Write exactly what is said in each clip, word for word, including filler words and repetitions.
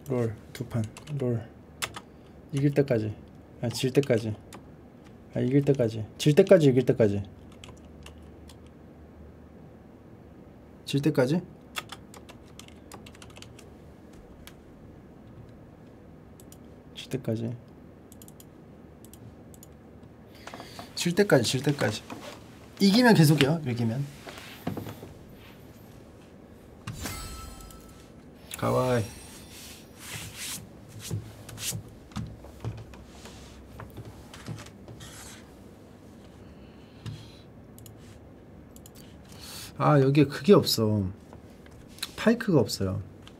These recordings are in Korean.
롤 두 판 롤 이길 때까지 아 질 때까지 아 이길 때까지 질 때까지 이길 때까지 질 때까지 질 때까지 질 때까지 질 때까지 이기면 계속이요. 이기면 가와이 아 여기에 그게 없어. 파이크가 없어요.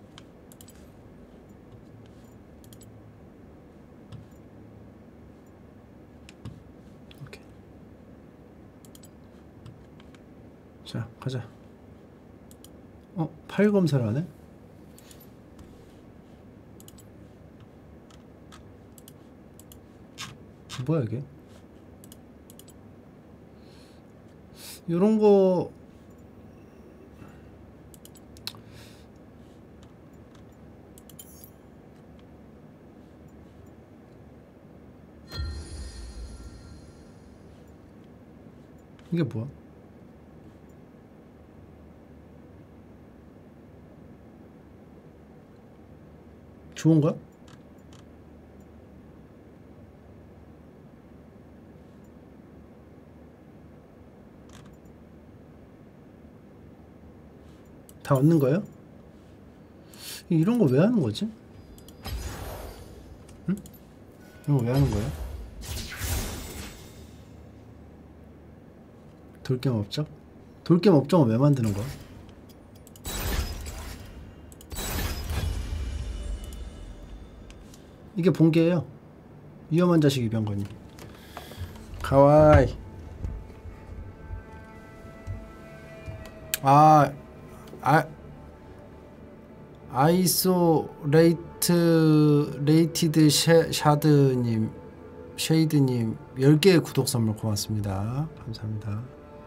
오케이. 자 가자. 어? 파일 검사를 하네? 뭐야 이게? 요런거 이게 뭐야? 좋은 거야? 다 얻는 거예요? 이런 거 왜 하는 거지? 응? 이런 거 왜 하는 거예요? 돌겜 업적? 돌겜 업적은 왜 만드는 거야? 이게 본계예요. 위험한 자식 이병건이. 가와이. 아, 아, 아이소레이트 레이티드 쉐, 샤드님, 쉐이드님 열 개의 구독 선물 고맙습니다. 감사합니다.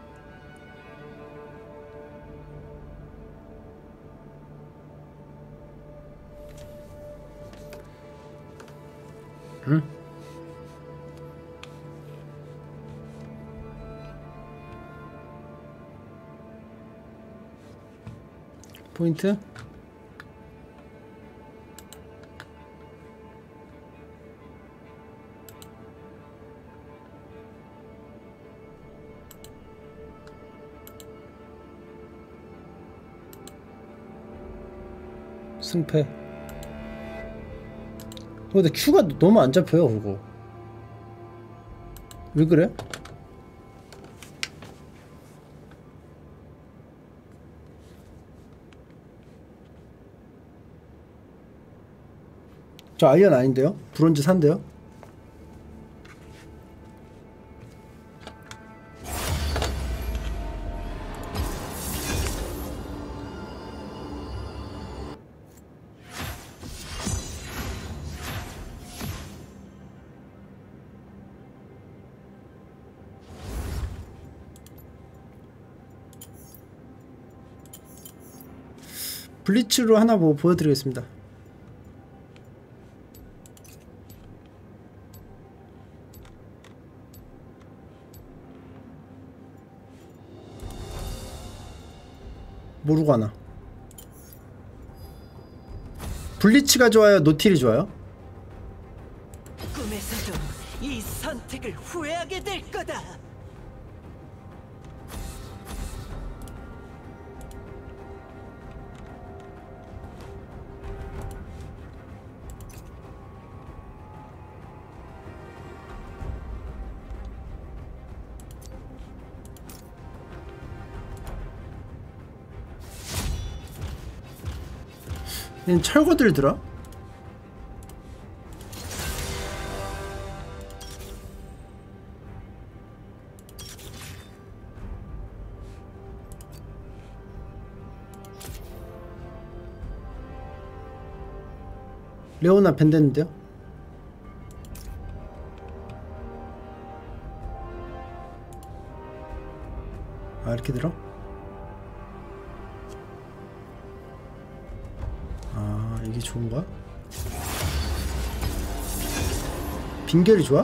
응? 포인트? 승패. 근데 Q가 너무 안 잡혀요 그거. 왜 그래? 저 아이언 아닌데요? 브론즈 산데요? 블리츠로 하나 뭐 보여드리겠습니다. 모르고 하나. 블리츠가 좋아요? 노틸이 좋아요? 꿈에서도 이 선택을 후회하게 될 거다. 얘는 철거들더라? 레오나 밴드인데요? 아 이렇게 들어? 아 이게 좋은 거야? 빙결이 좋아?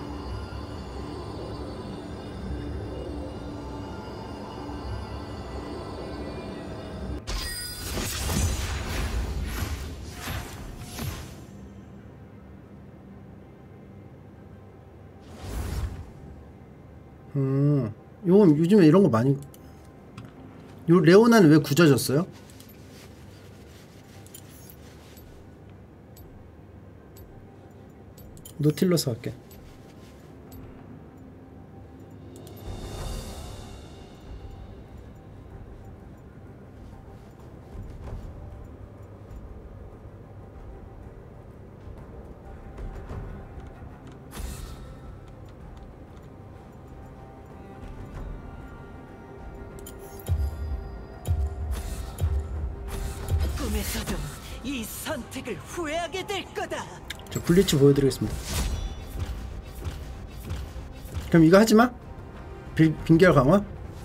음, 요건 요즘에 이런 거 많이. 요 레오나는 왜 굳어졌어요? 노틸러스 할게. 꿈에서도 이 선택을 후회하게 될 거다. 저 블리츠 보여드리겠습니다. 그럼 이거 하지마. 빙결 강화.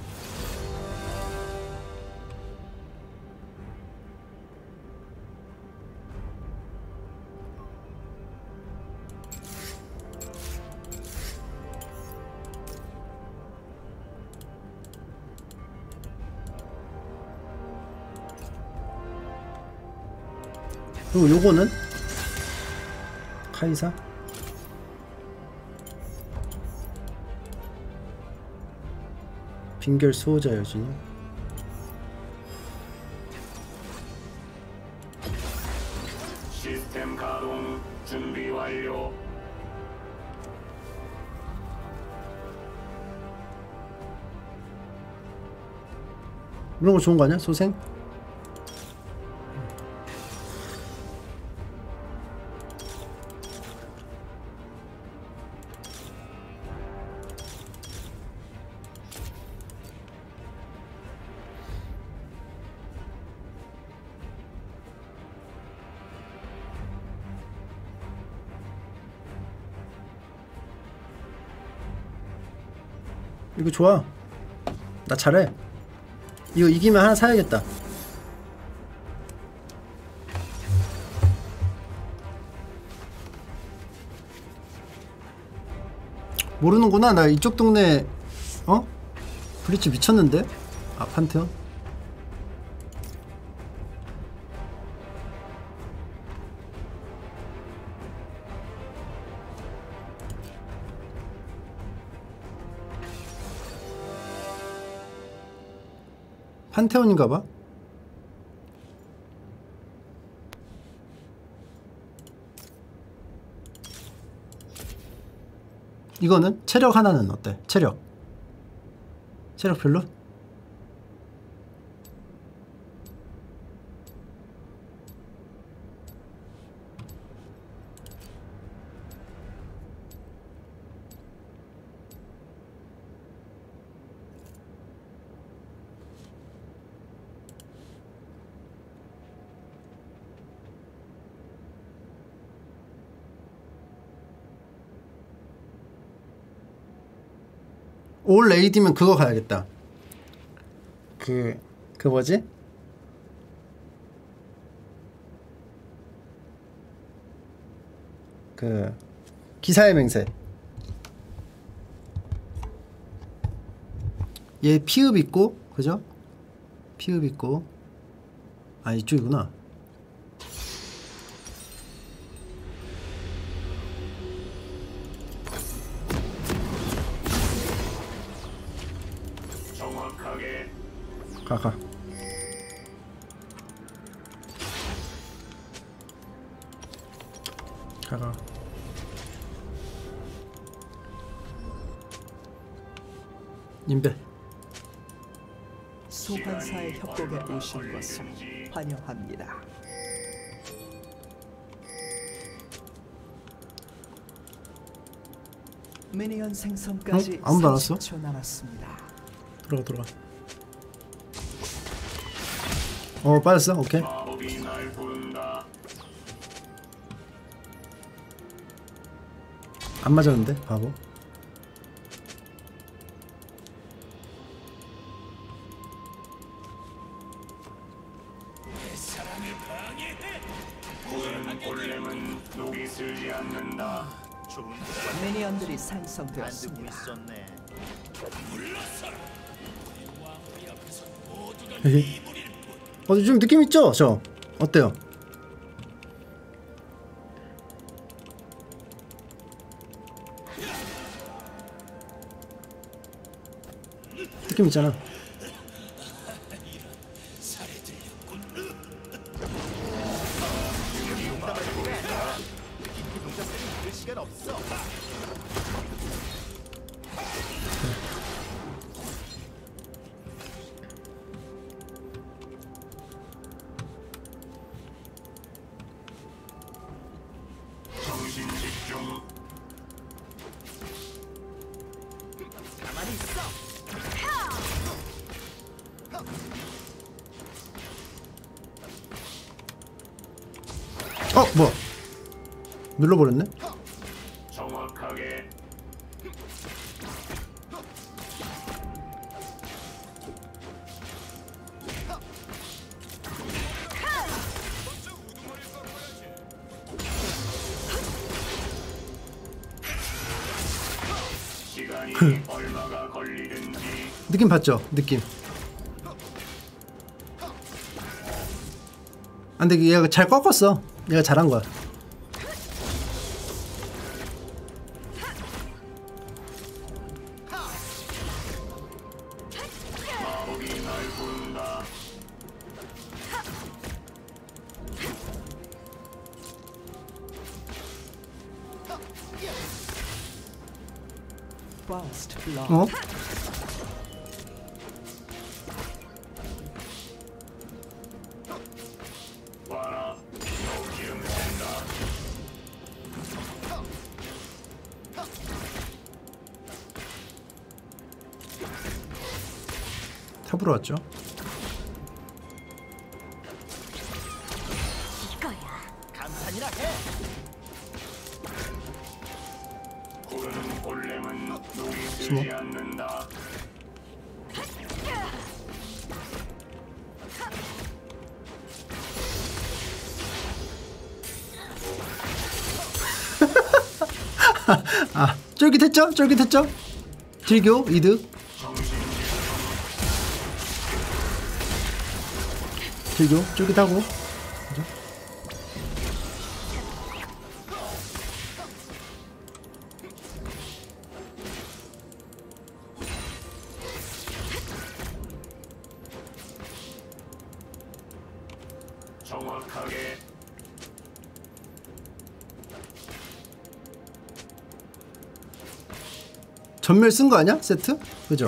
그리고 요거는 카이사. 빙결 수호자 여진이. 시스템 가동 준비 완료. 이런 거 좋은 거 아니야? 소생? 이거 좋아. 나 잘해. 이거 이기면 하나 사야겠다. 모르는구나. 나 이쪽 동네 어? 블리츠 미쳤는데? 아, 판테온? 판테온인가봐. 이거는 체력 하나는 어때? 체력 체력 별로? 올 레이디면 그거 가야겠다. 그, 그 뭐지? 그 기사의 맹세. 얘 피읍 있고, 그죠? 피읍 있고. 아, 이쪽이구나. 가가. 가가. 인베. 소환사의 협곡에 오신 것을 환영합니다. 미니언 생성까지 어? 아무도 안 왔어? 삼십 초 남았습니다. 들어가 들어가. 어, 빠졌어? 오케이. 안 맞았는데 바보. 구름 올려. 쓰지 않는다. 미니언들이 생성되었습니다. 어, 좀 느낌 있죠? 저 어때요? 느낌 있잖아. 정신 집중. 가만히 있어. 어, 뭐야? 눌러버렸네? 정확하게. 시간이 얼마가 걸리든지. 느낌 봤죠? 느낌. 안 돼, 얘가 잘 꺾었어. 얘가 잘한 거야. 마법이 날 부른다. First blood. 어? 봐라. 너 기름 샌다. 탑으로 왔죠. 감탄이라 해. 구르는 골렘은 녹이 숨어. 쓰지 않는다. 아, 쫄깃했죠? 쫄깃했죠? 딜교 이득. 딜교 쫄깃하고. 그죠? 정확하게. 전멸 쓴 거 아니야? 세트? 그죠?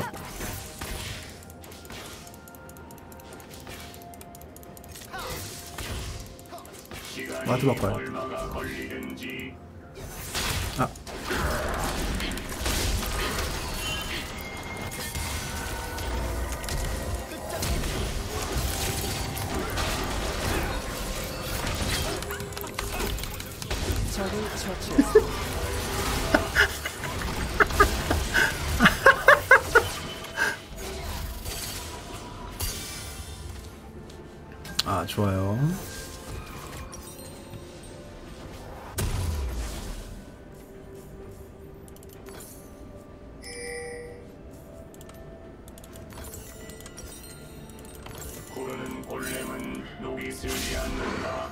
시간이 와드 바꿔요. 얼마가 걸리든지. 아, 적을 처치했습니다. 아, 좋아요. 구르는 골렘은 녹이 쓰지 않는다.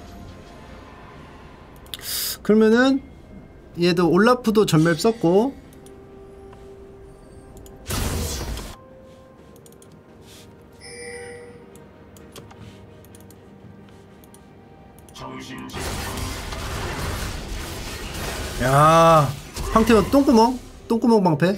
그러면은 얘도 올라프도 전멸 썼고. 정신 집중. 야, 황태원 똥구멍, 똥구멍 방패.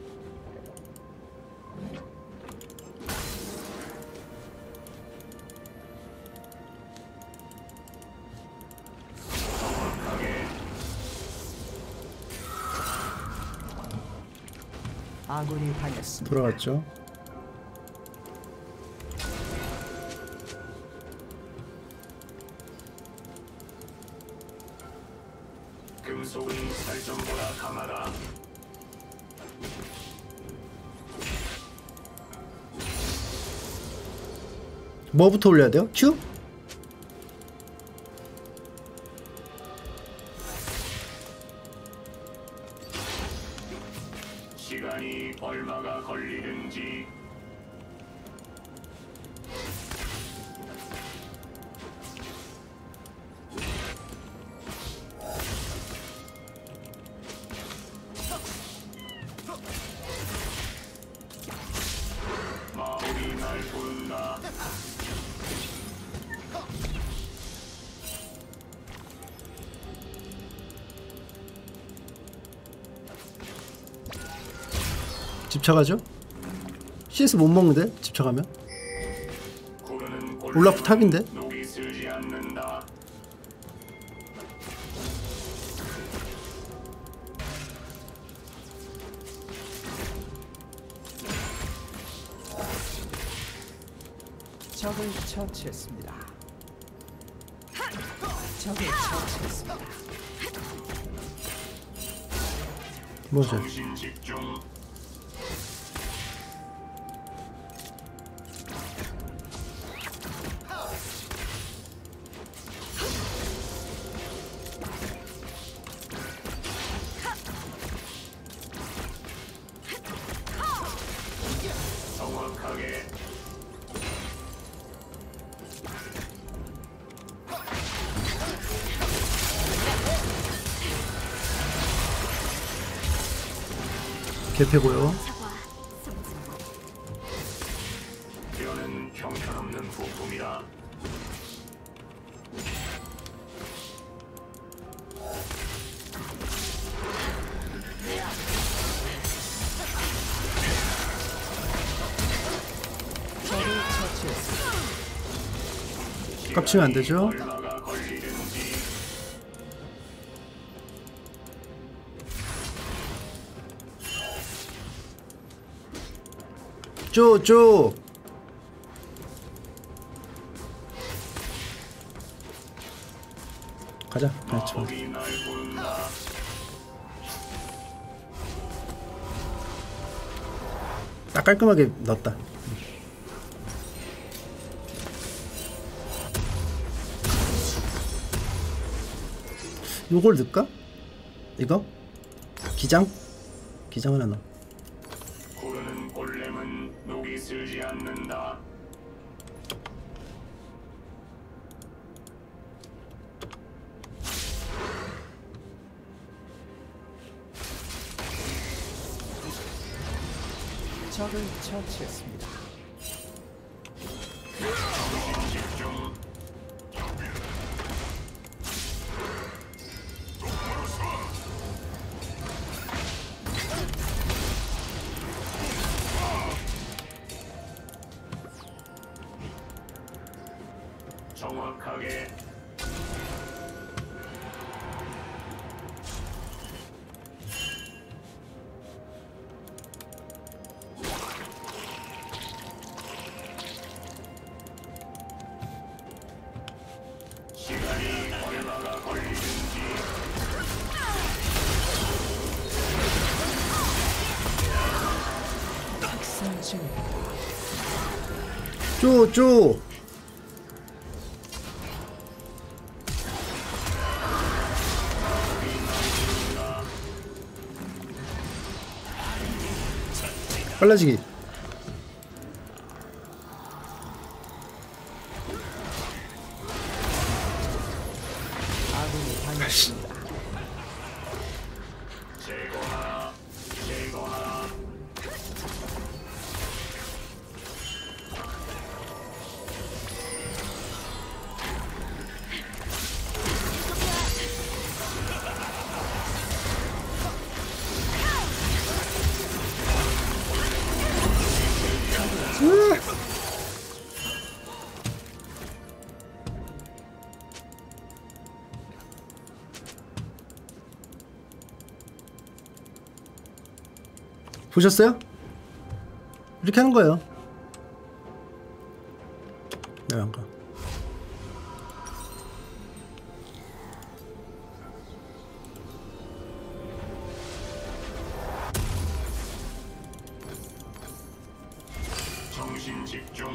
아군이 당했습니다. 돌아갔죠. 금속은 살점보다 강하다. 뭐부터 올려야 돼요? Q? 시간이 얼마가 걸리든지 마음이 날 부른다. 집착하죠? 씨에스 못 먹는데? 집착하면? 고르는 올라프 탑인데? 녹이 슬지 않는다. 적을 처치했습니다. 적을 처치했습니다. 뭐죠? 정신 집중. 정확하게 개패고요. 뼈는 형편없는 부품이라. 적을 처치했습니다. 깝치면 안 되죠? 얼마가 걸리든지 쪼쪼. 가자. 그렇죠. 마음이 날 부른다. 딱 깔끔하게 넣었다. 요걸 넣을까? 이거? 기장? 기장 하나 넣어. 고르는 골렘은 녹이 슬지 않는다. 적을 처치했습니다. 정신 집중. 정확하게 시간이 얼마가 걸리든지 학살 중입니다. 쪼쪼. 빨라지기. 아군이 당했습니다. 제거하라. 제거하라. 보셨어요? 이렇게 하는 거예요. 왜 안 가? 정신 집중.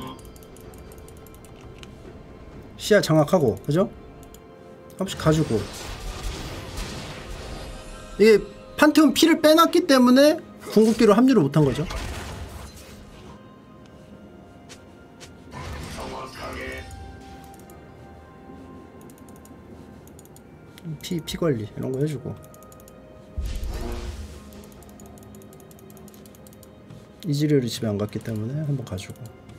시야 장악하고, 그죠? 한 번씩 가지고. 이게 판테온 피를 빼놨기 때문에 궁극기로 합류를 못한 거죠. 정확하게 피, 피 관리 이런 거 해주고. 이즈리얼이 집에 안 갔기 때문에 한번 가주고.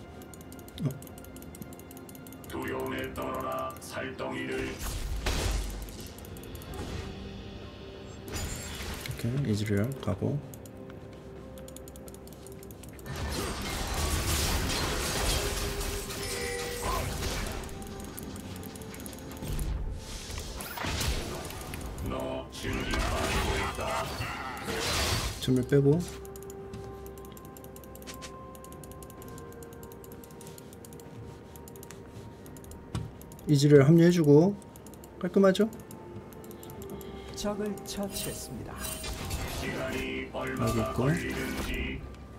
두려움에 떨어라 살덩이를. 이렇게 이즈리얼 가고. 너 증기 빠지고 있다. 점을 빼고. 이즈리얼 합류해주고. 깔끔하죠? 적을 처치했습니다. 시간이 여기 얼마나 있고. 걸리는지.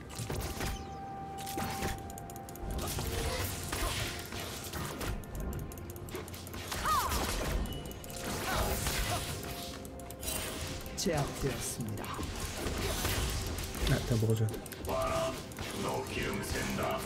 제압되었습니다. 아, 다 먹어줘야 돼. 와라, 너 기름 샌다.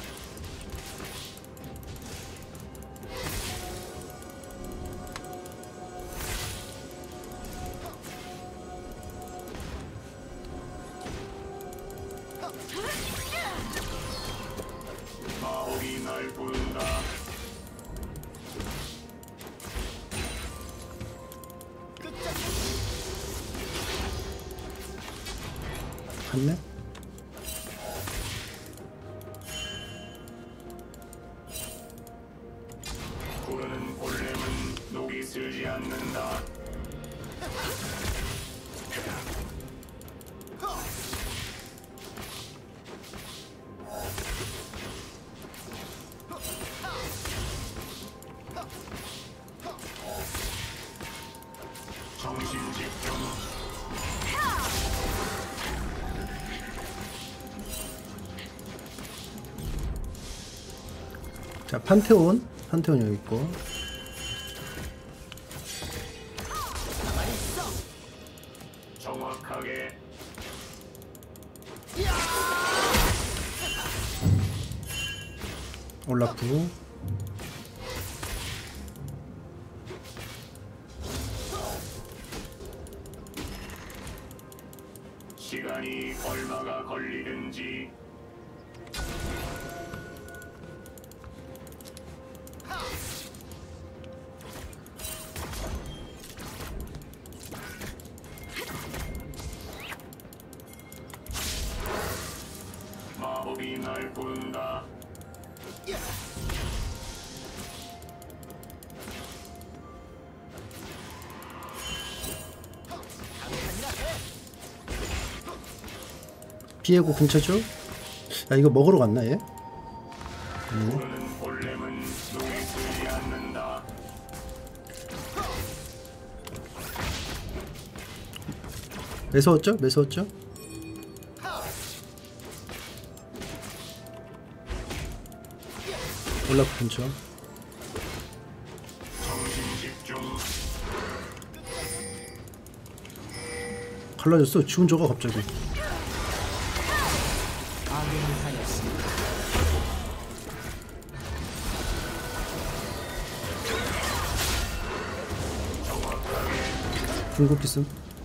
마법이 날 부른다. 갔네? 부르는 골렘은 녹이 슬지 않는다. 정신 집중. 자, 판테온. 판테온 여기 있고. 정확하게 올라프. 시간이 얼마가 걸리는지. 마법이 날 부른다. 비에고 근처죠? 아, 이거 먹으러 갔나 얘? 부르는 골렘은 녹이 슬지 않는다. 매서웠죠? 매서웠죠? 올라프 근처. 정신 집중. 갈라졌어. 죽은 저가 갑자기. 아군이 하였습니다. 궁극기 쓴.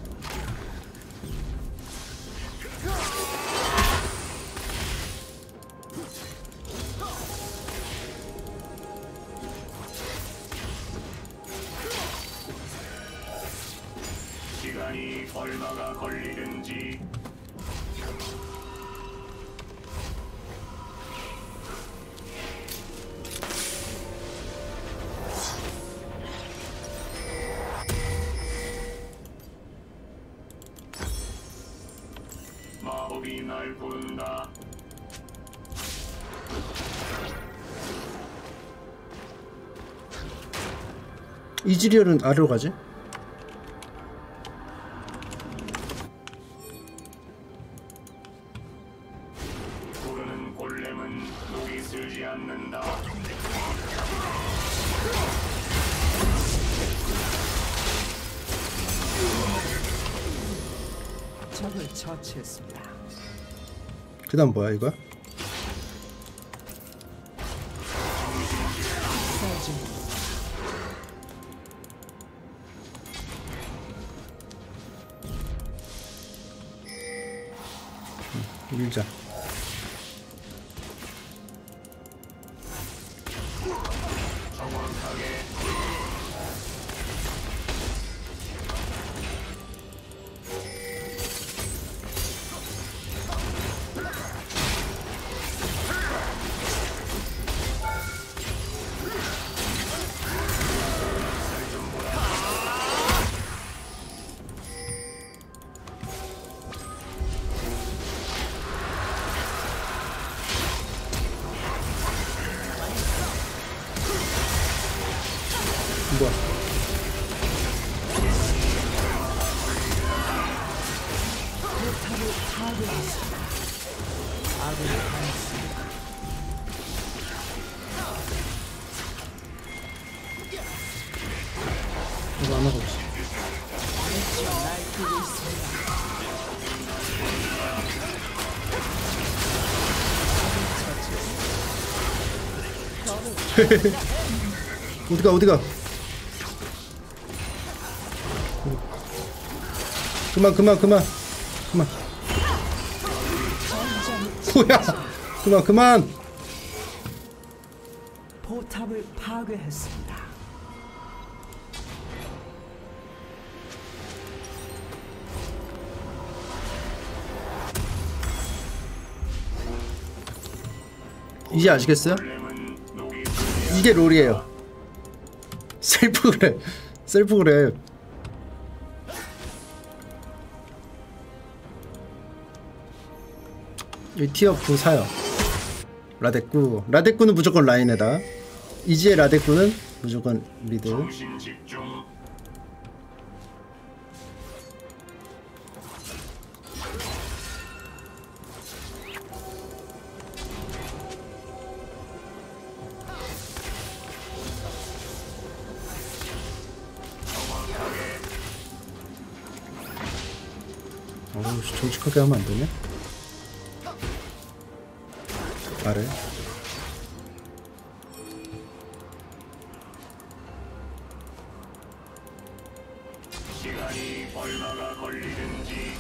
시간이 얼마가 걸리는지. 마법이 날 부른다. 이즈리얼은 아래로 가지? 부르는 골렘은 녹이 슬지 않는다. 적을 처치했습니다. 그 다음 뭐야 이거야? 응, 밀자. 뭐야? 이거 안 하고 있어. 어디가 어디가? 그만 그만 그만 그만. 뭐야? 그만 그만. 포탑을 파괴했습니다. 이제 아시겠어요? 이게 롤이에요. 셀프 그랩 셀프 그랩. 이 티어 구 사요. 라데꾸 라데꾸는 무조건 라인에다. 이지의 라데꾸는 무조건 미드. 정신 집중. 어우 정직하게 하면 안 되냐? 아래. 시간이 얼마가 걸리는지.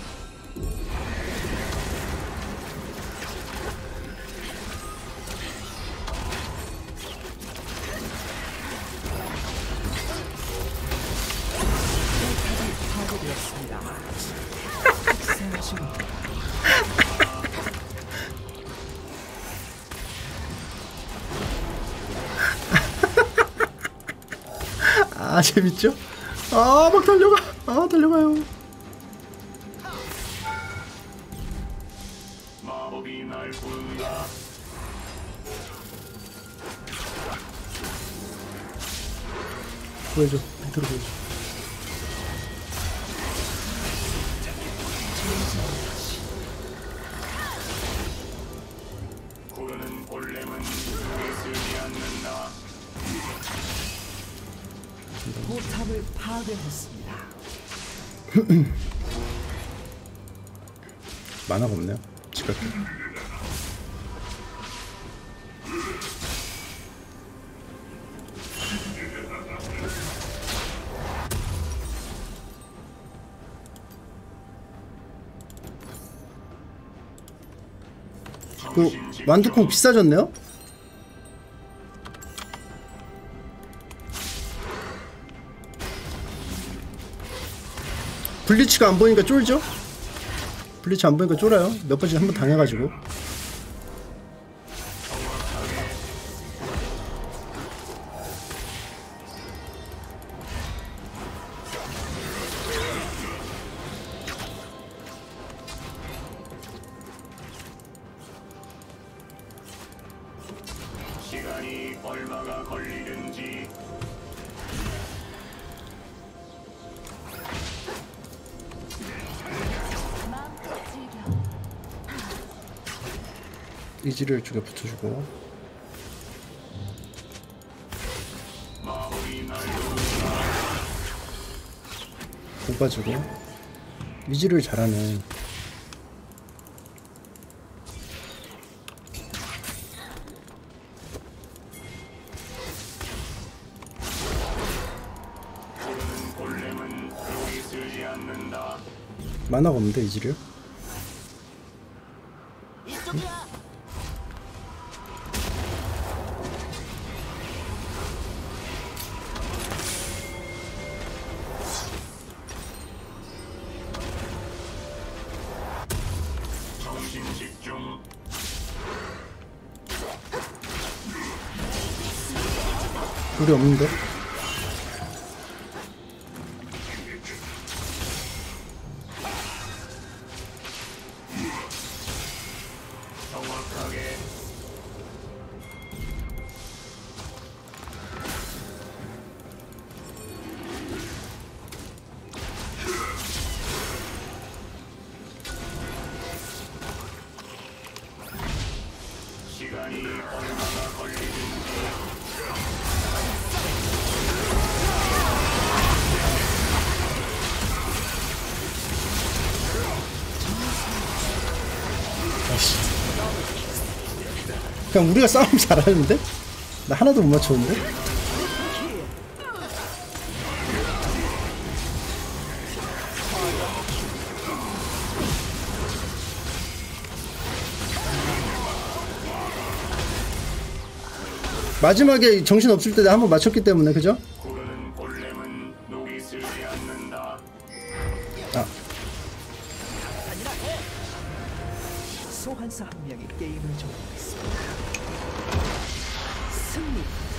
파괴되었습니다. 아 재밌죠? 아 막 달려가. 아 달려가요. 마법이 날 부른다. 보여줘. 밑으로 보여줘. 구르는 골렘은 쓰지 않는다. 포탑을 파괴했습니다. 만화가 없네요. 집 갈게. 그 만두콩 비싸졌네요? 블리치가 안 보이니까 쫄죠? 블리치 안 보이니까 쫄아요. 몇 번째 한번 당해가지고. 시간이 얼마가 걸리는지. 이지를 쪽에 붙여주고. 마법이 날 뽑아주고. 이지를 잘하네. 않는다. 만화가 없는데 이지를? 이쪽이야. 정신 집중. 우리 없는데? 정확하게. 시간이 얼마나 걸리는지. 아씨. 그냥 우리가 싸움 잘하는데? 나 하나도 못 맞췄는데? 마지막에 정신 없을 때 내가 한번 맞췄기 때문에, 그죠? 구르는 골렘은 녹이 슬지 않는다. 아, 소환사 한 명이 게임을 종료했습니다. 승리.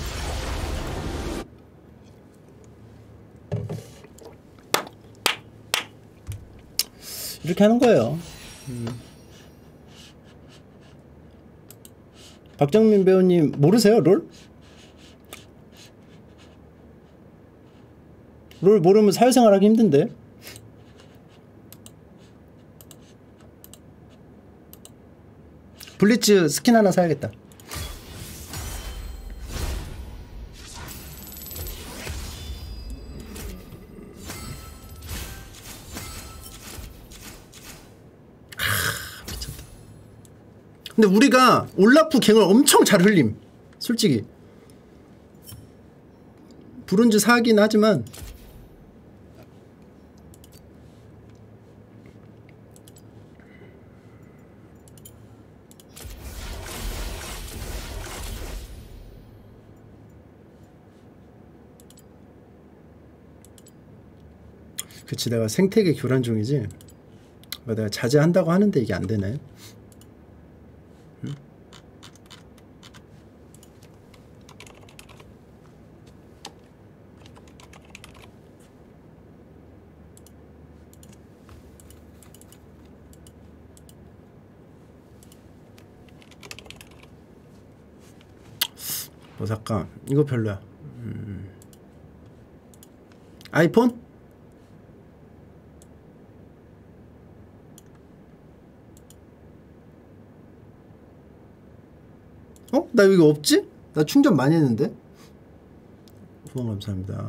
이렇게 하는 거예요. 음. 박정민 배우님 모르세요, 롤? 롤 모르면 사회생활 하기 힘든데. 블리츠 스킨 하나 사야겠다. 하, 미쳤다. 근데 우리가 올라프 갱을 엄청 잘 흘림. 솔직히 브론즈 사긴 하지만 그치, 내가 생태계 교란 중이지. 내가 자제한다고 하는데 이게 안 되네. 응? 뭐 잠깐, 이거 별로야. 음. 아이폰? 어? 나 이거 없지? 나 충전 많이 했는데? 후원 감사합니다.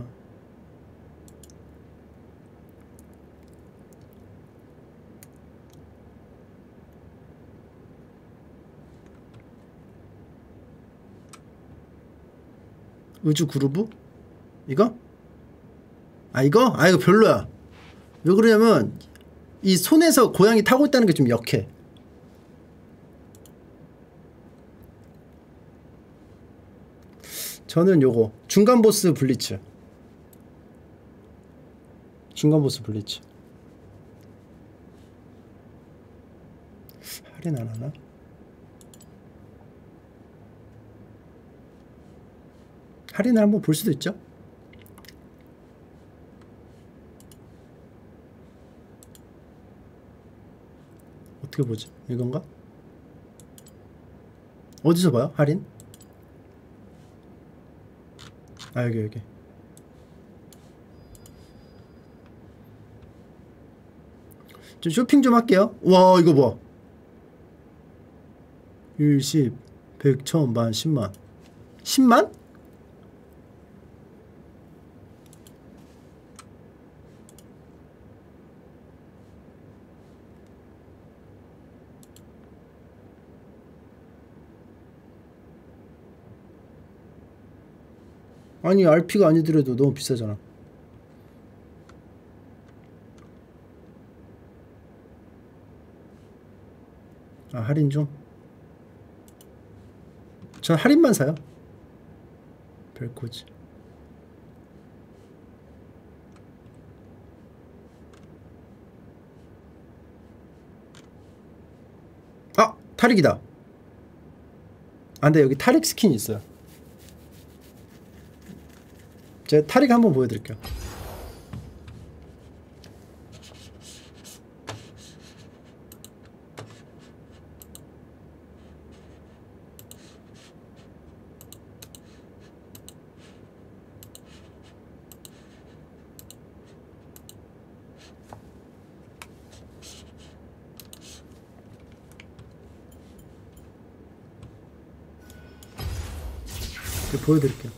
우주 그루브? 이거? 아 이거? 아 이거 별로야. 왜 그러냐면 이 손에서 고양이 타고 있다는 게 좀 역해. 저는 요거 중간 보스 블리츠. 중간 보스 블리츠. 할인 안 하나? 할인을 한번 볼 수도 있죠. 어떻게 보지? 이건가? 어디서 봐요? 할인? 아 여기 여기. 좀 쇼핑 좀 할게요. 와 이거 봐. 일, 십, 백, 천, 만, 십만. 십만? 아니 알피가 아니더라도 너무 비싸잖아. 아 할인 중? 전 할인만 사요. 벨코즈. 아! 탈익이다. 아 근데 여기 탈익 스킨이 있어요. 제가 탈익 한번 보여드릴게요. 보여드릴게요.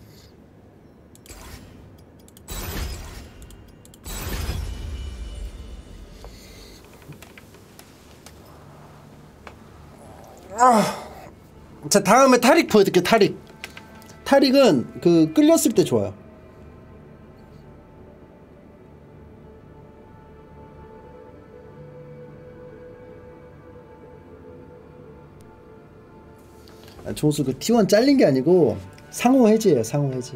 아, 자 다음에 탈익 보여드릴게요. 탈익. 탈익은 그 끌렸을 때 좋아요. 아, 종수 그 티 원 잘린 게 아니고 상호 해지예요. 상호 해지.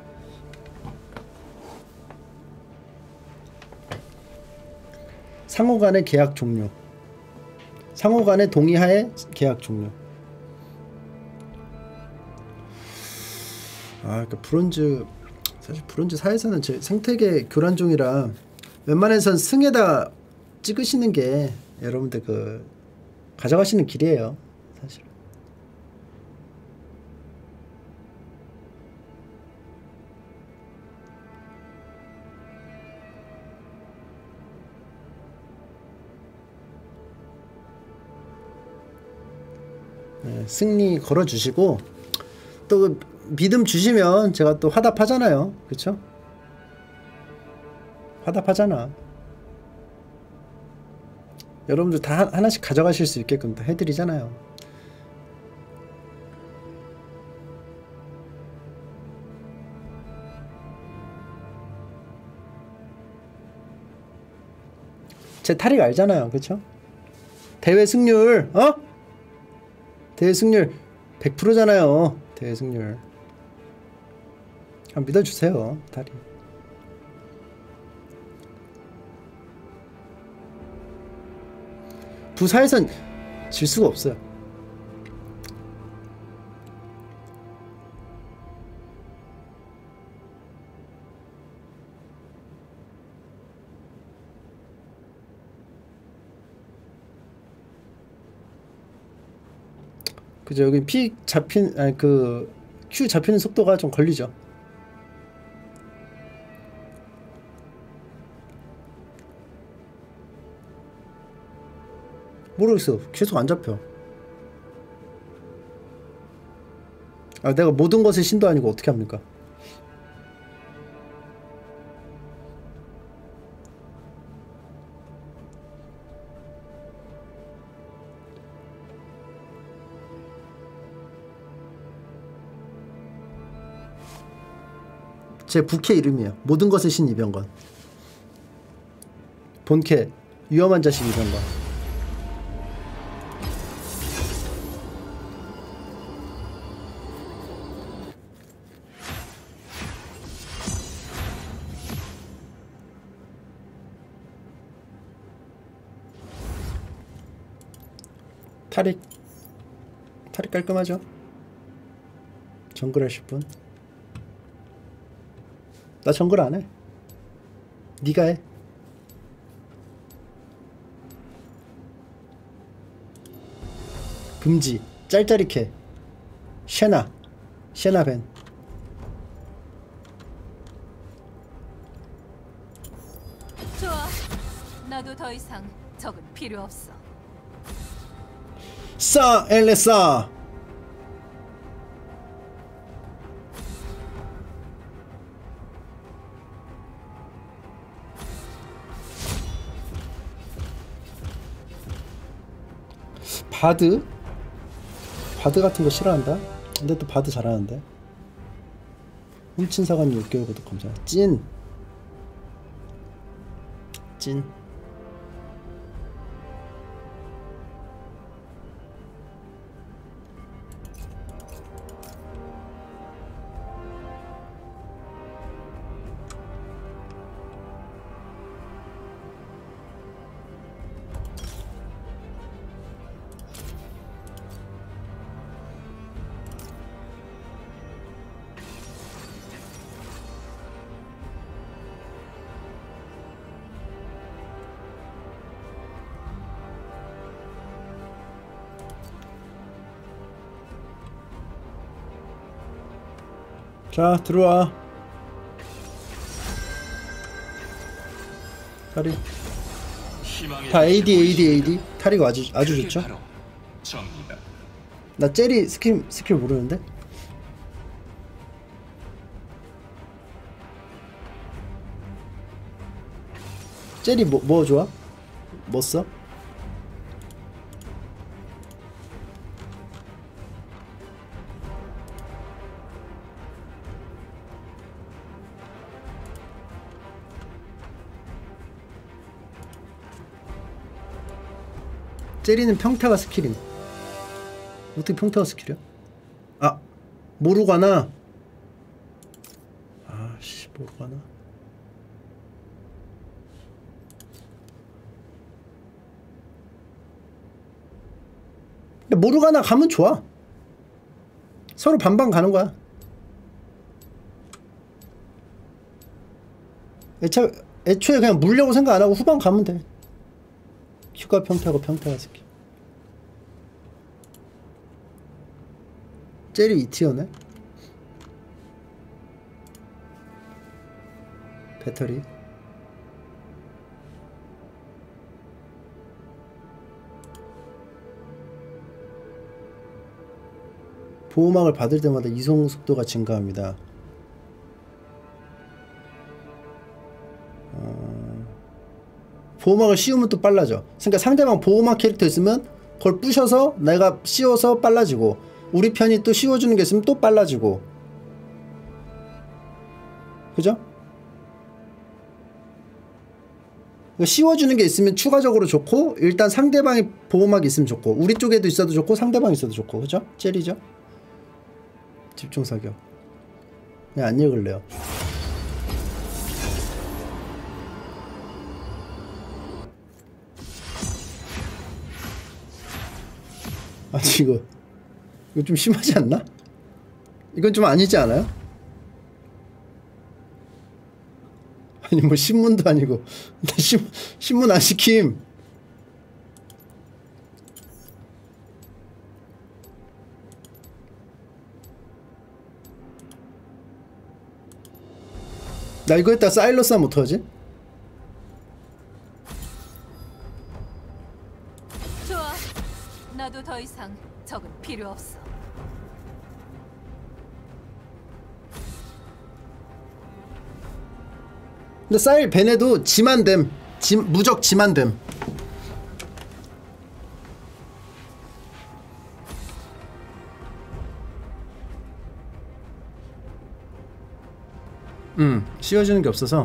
상호 간의 계약 종료. 상호 간의 동의하에 계약 종료. 아, 그러니까 브론즈 사실 브론즈 사에서는 제 생태계 교란 중이라 웬만해선 승에다 찍으시는 게 여러분들 그 가져가시는 길이에요, 사실. 네, 승리 걸어주시고 또 믿음 주시면 제가 또 화답하잖아요. 그쵸? 화답하잖아. 여러분들 다 하나씩 가져가실 수 있게끔 다 해드리잖아요. 제 탈익 알잖아요. 그쵸? 대회 승률 어? 대회 승률 백 퍼센트잖아요. 대회 승률 한번 믿어주세요. 탈익. 부사에선 질 수가 없어요. 그죠? 여기 P 잡힌 아니 그 Q 잡히는 속도가 좀 걸리죠. 모르겠어. 계속 안 잡혀. 아, 내가 모든 것의 신도 아니고 어떻게 합니까? 제 부캐 이름이에요. 모든 것의 신 이병건. 본캐 위험한 자식 이병건. 탈익. 탈익 깔끔하죠? 정글 하실 분? 나 정글 안 해. 니가 해. 금지. 짤짤이캐. 셰나. 셰나 벤. 좋아. 나도 더 이상 적은 필요 없어. 싸 엘레싸. 바드? 바드 같은 거 싫어한다? 근데 또 바드 잘하는데. 훔친 사관님 육 개월 구독 감사합니다. 찐! 찐. 자 들어와. 탈이 다 에이디 에이디 에이디. 탈이가 아주 아주 그게 좋죠. 바로 정의다. 나 젤리 스킬 스킬 모르는데. 젤리 뭐 뭐 좋아? 뭐 써? 젤리는 평타가 스킬임. 어떻게 평타가 스킬이야? 아 모르가나. 아씨 모르가나. 모르가나 가면 좋아. 서로 반반 가는 거야. 애차, 애초에 그냥 물려고 생각 안 하고 후반 가면 돼. 큐가 평타고 평타가 스킬. 젤리 이 티어네? 배터리. 보호막을 받을 때마다 이송 속도가 증가합니다. 어... 보호막을 씌우면 또 빨라져. 그러니까 상대방 보호막 캐릭터 있으면 그걸 부셔서 내가 씌워서 빨라지고, 우리 편이 또 씌워주는 게 있으면 또 빨라지고. 그죠? 씌워주는 게 있으면 추가적으로 좋고, 일단 상대방이 보호막이 있으면 좋고, 우리 쪽에도 있어도 좋고 상대방이 있어도 좋고. 그죠? 젤이죠? 집중 사격. 그냥 안 읽을래요. 아니 이거 이거 좀 심하지 않나? 이건 좀 아니지 않아요? 아니 뭐 신문도 아니고 나 신, 신문 안 시킴. 나 이거 했다가 사일러스 하면 어떡하지? 좋아. 나도 더 이상 적은 필요 없어. 근데 사일 벤에도 지만 됨. 지, 무적 지만 됨. 음, 씌워주는 게 없어서.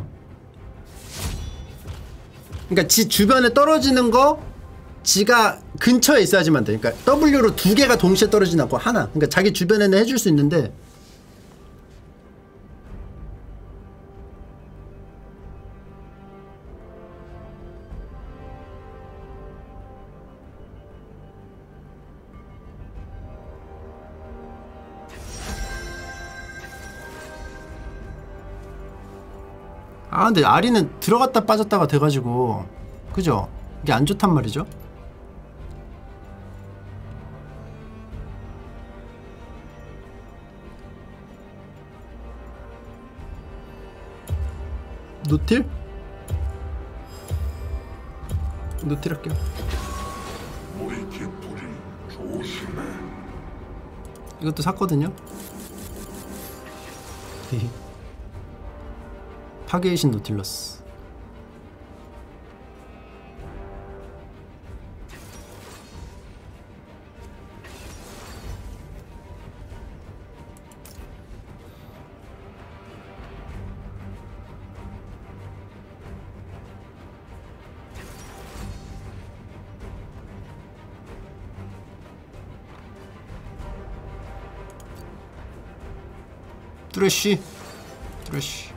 그러니까 지 주변에 떨어지는 거 지가 근처에 있어야지만 돼. 그러니까 W로 두 개가 동시에 떨어지지 않고 하나. 그러니까 자기 주변에는 해줄 수 있는데. 아 근데 아리는 들어갔다 빠졌다가 돼가지고 그죠? 이게 안 좋단 말이죠? 노틸? 노틸 할게요. 이것도 샀거든요? 파괴의 신 노틸러스. 트래쉬 트래쉬.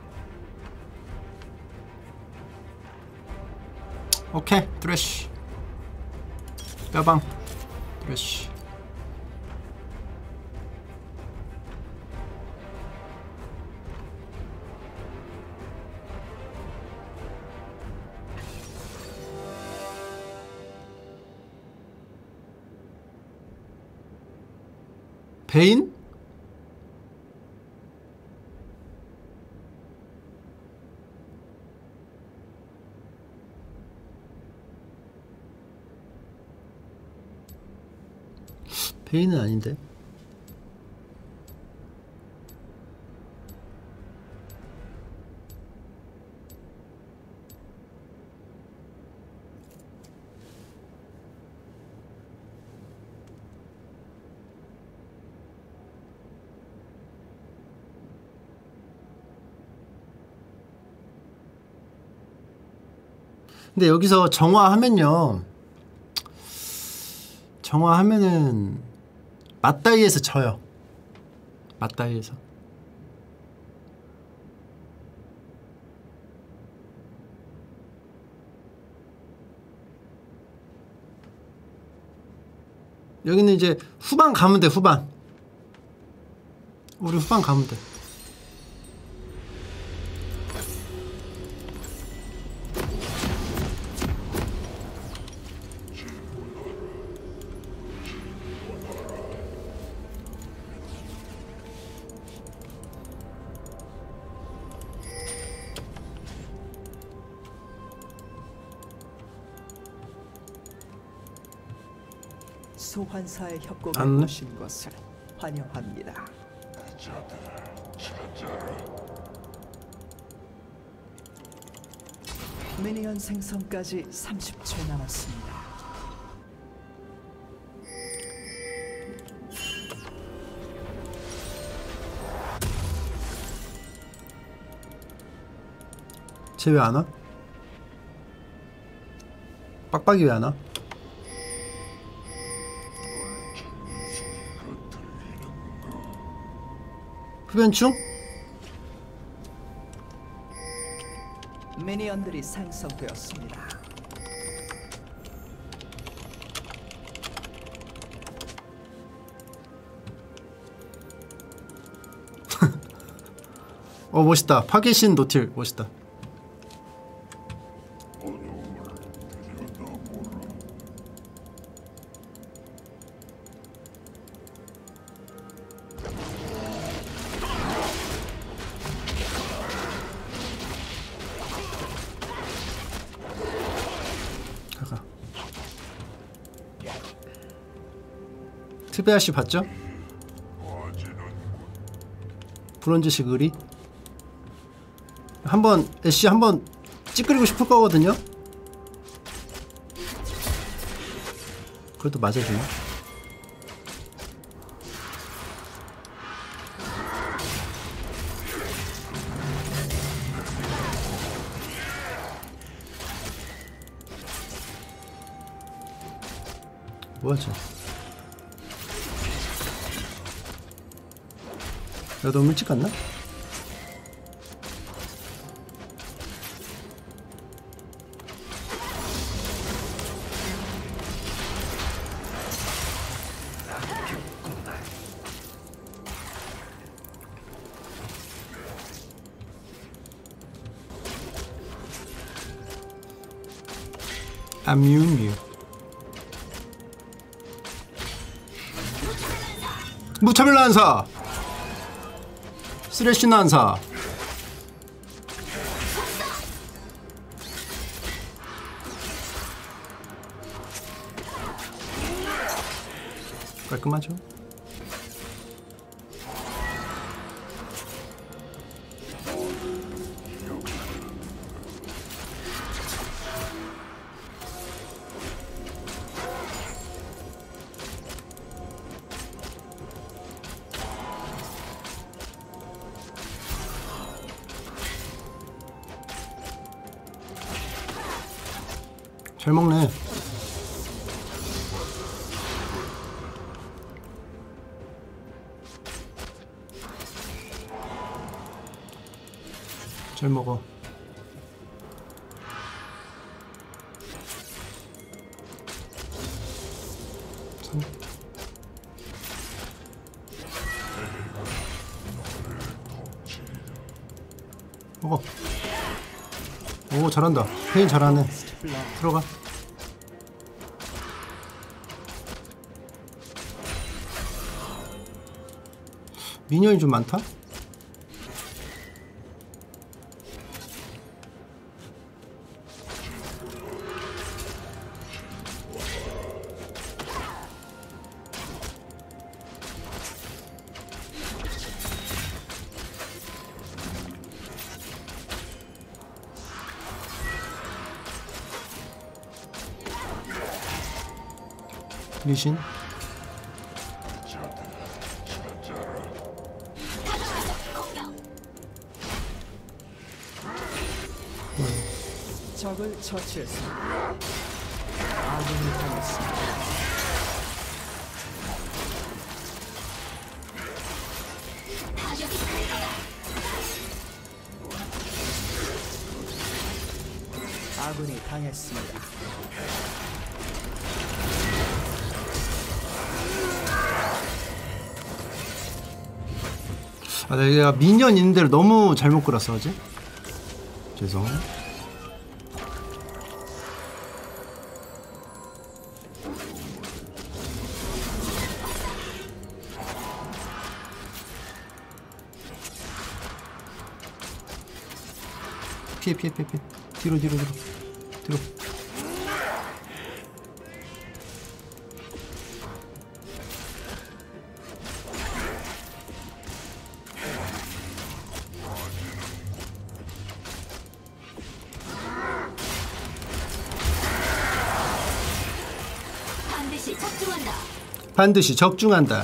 오케이 트래쉬. 뼈방 트래쉬. 베인? 베인은 아닌데. 근데 여기서 정화하면요, 정화하면은 맞다이에서 져요. 맞다이에서. 여기는 이제 후반 가면 돼. 후반 우리 후반 가면 돼. 소환사의 협곡에 안 오신 것을 환영합니다. 미니언 생성까지 삼십 초 남았습니다. 쟤 왜 안 와? 빡빡이 왜 안 와? 흡연충? 미니언들이 생성되었습니다. 어 멋있다. 파괴신 노틸 멋있다. 트베아씨 봤죠? 브론즈식 의리? 한번 애쉬 한번 찌끄리고 싶을 거거든요? 그래도 맞아주네. 뭐하지? 야, 너무 일찍 갔나? 아뮤뮤 무차별 난사 쓰레쉬 난사 깔끔하죠? 잘 먹네. 잘 먹어. 먹어. 오 잘한다. 페인 잘하네. 들어가. 미니언이 좀 많다? 리신. 적을 처치했습니다. 아군이 당했습니다. 아군이 당했습니다. 아, 내가 미니언 있는 데를 너무 잘못 끌었어 어제. 죄송. 피해 피해 피해 피해. 뒤로 뒤로 뒤로 뒤로. 반드시 적중한다. 반드시 적중한다.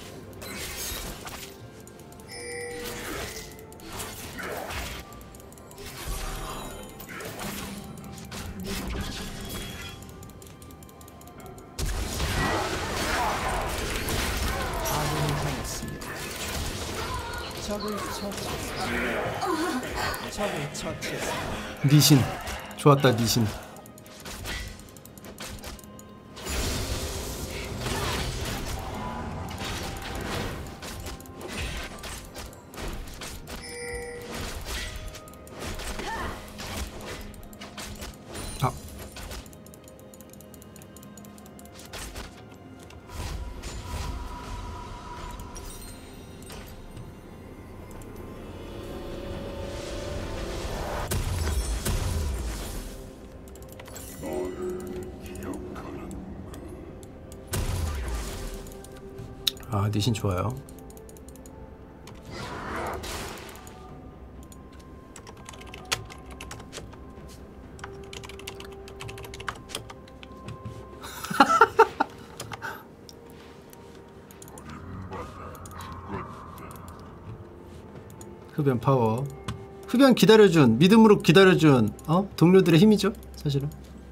적을 처치했습니다. 적을 처치했습니다. 니신. 좋았다 니신. 아. 아, 니신 좋아요. 흡연 파워. 흡연 기다려준, 믿음으로 기다려준 어? 동료들의 힘이죠 사실은.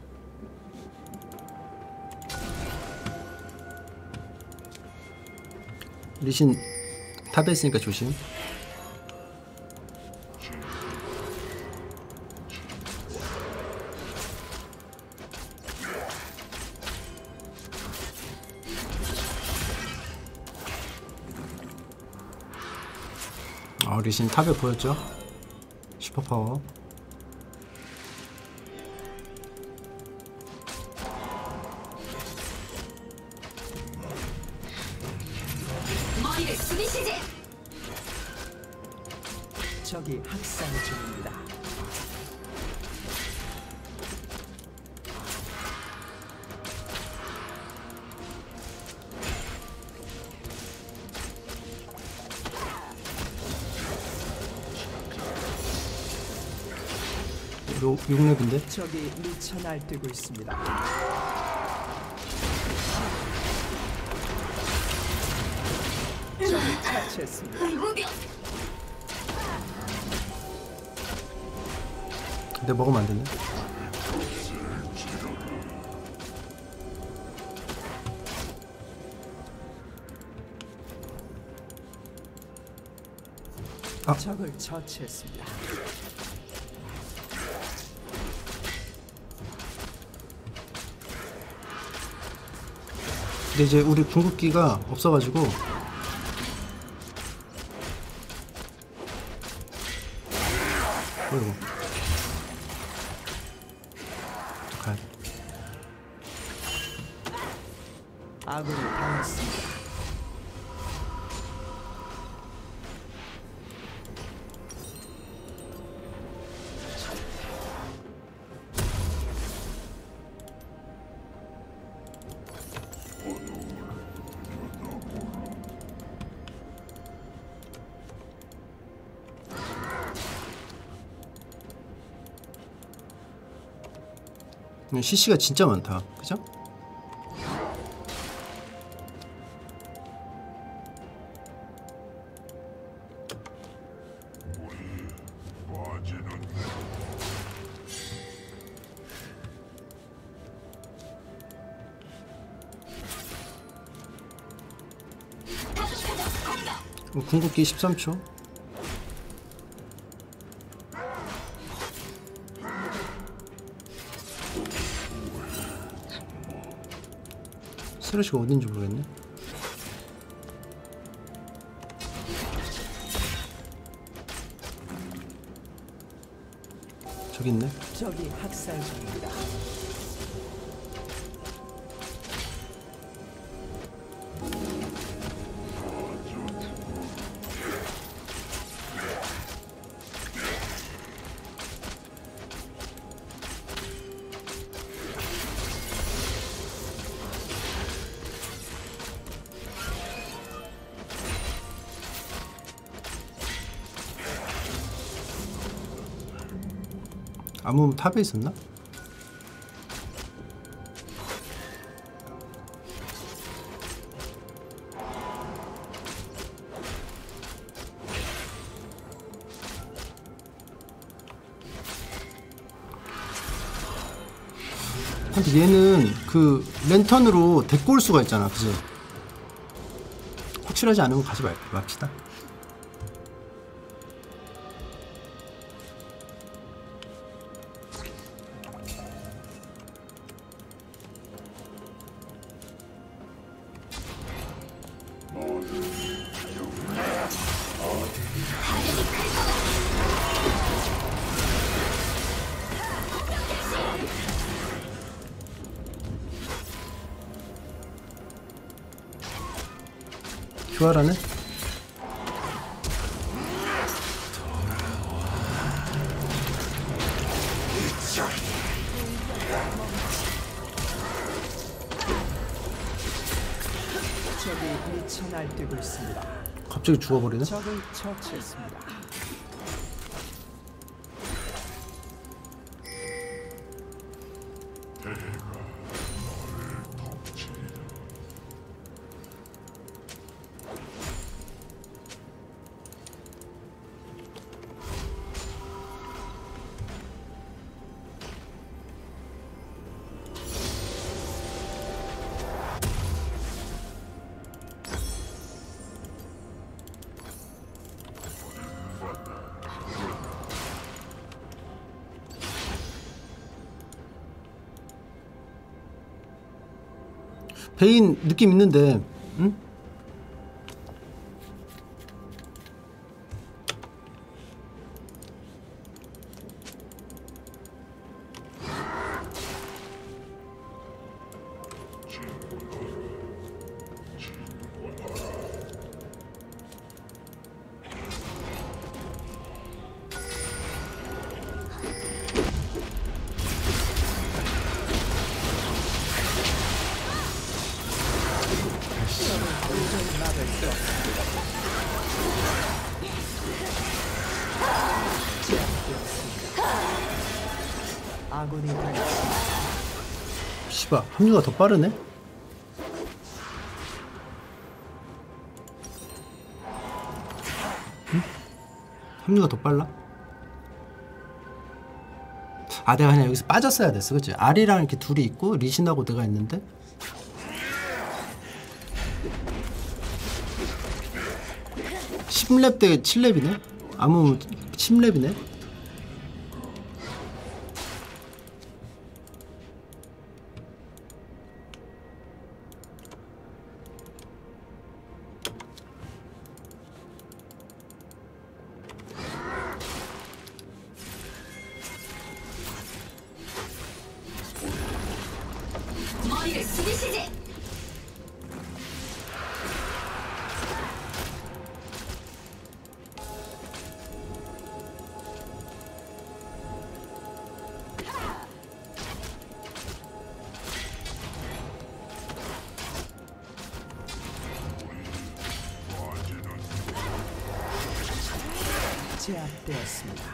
리신 탑에 있으니까 조심. 아, 리신 탑에 보였죠? 슈퍼파워. 머리를 숙이시지. 적이 학살 중입니다. 육 렙인데? 적이 미쳐 날뛰고 있습니다. 적을 처치했습니다. 근데 먹으면 안 되네. 아. 적을 처치했습니다. 근데 이제 우리 궁극기가 없어가지고 어이구 가야 돼. 아군이 당했습니다. 씨씨가 진짜 많다. 그죠? 궁극기 십삼 초. 스러시가 어딘지 모르겠네. 저기 있네. 적이 학살 중입니다. 아무 탑에 있었나? 근데 얘는 그 랜턴으로 데리고 올 수가 있잖아, 그지? 확실하지 않으면 가지 말, 맙시다. 교활하네? 적이 미쳐 날뛰고 있습니다. 갑자기 죽어버리네? 적을 처치했습니다. 베인 느낌 있는데, 응? 아군이 당했습니다. 씨발, 합류가 더 빠르네? 응? 합류가 더 빨라? 아, 내가 그냥 여기서 빠졌어야 됐어, 그치? 아리랑 이렇게 둘이 있고 리신하고 내가 있는데 십 렙 대 칠 렙이네? 아무 십 렙이네? 머리를 숙이시지. 제압되었습니다.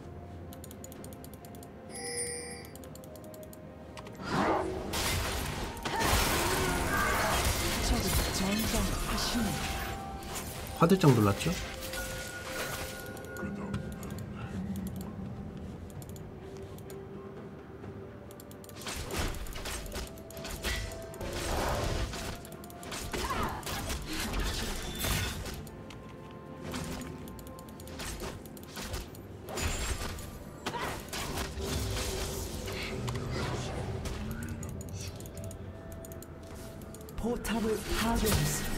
적이 전장하십니다. 화들짝 놀랐죠? 포탑을 파괴했습니다.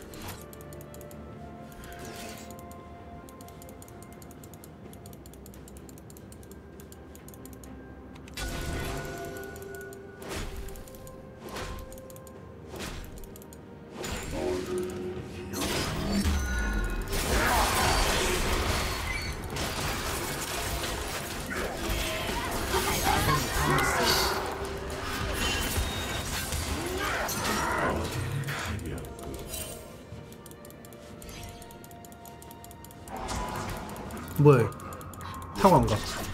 뭐야? 타고 안 가.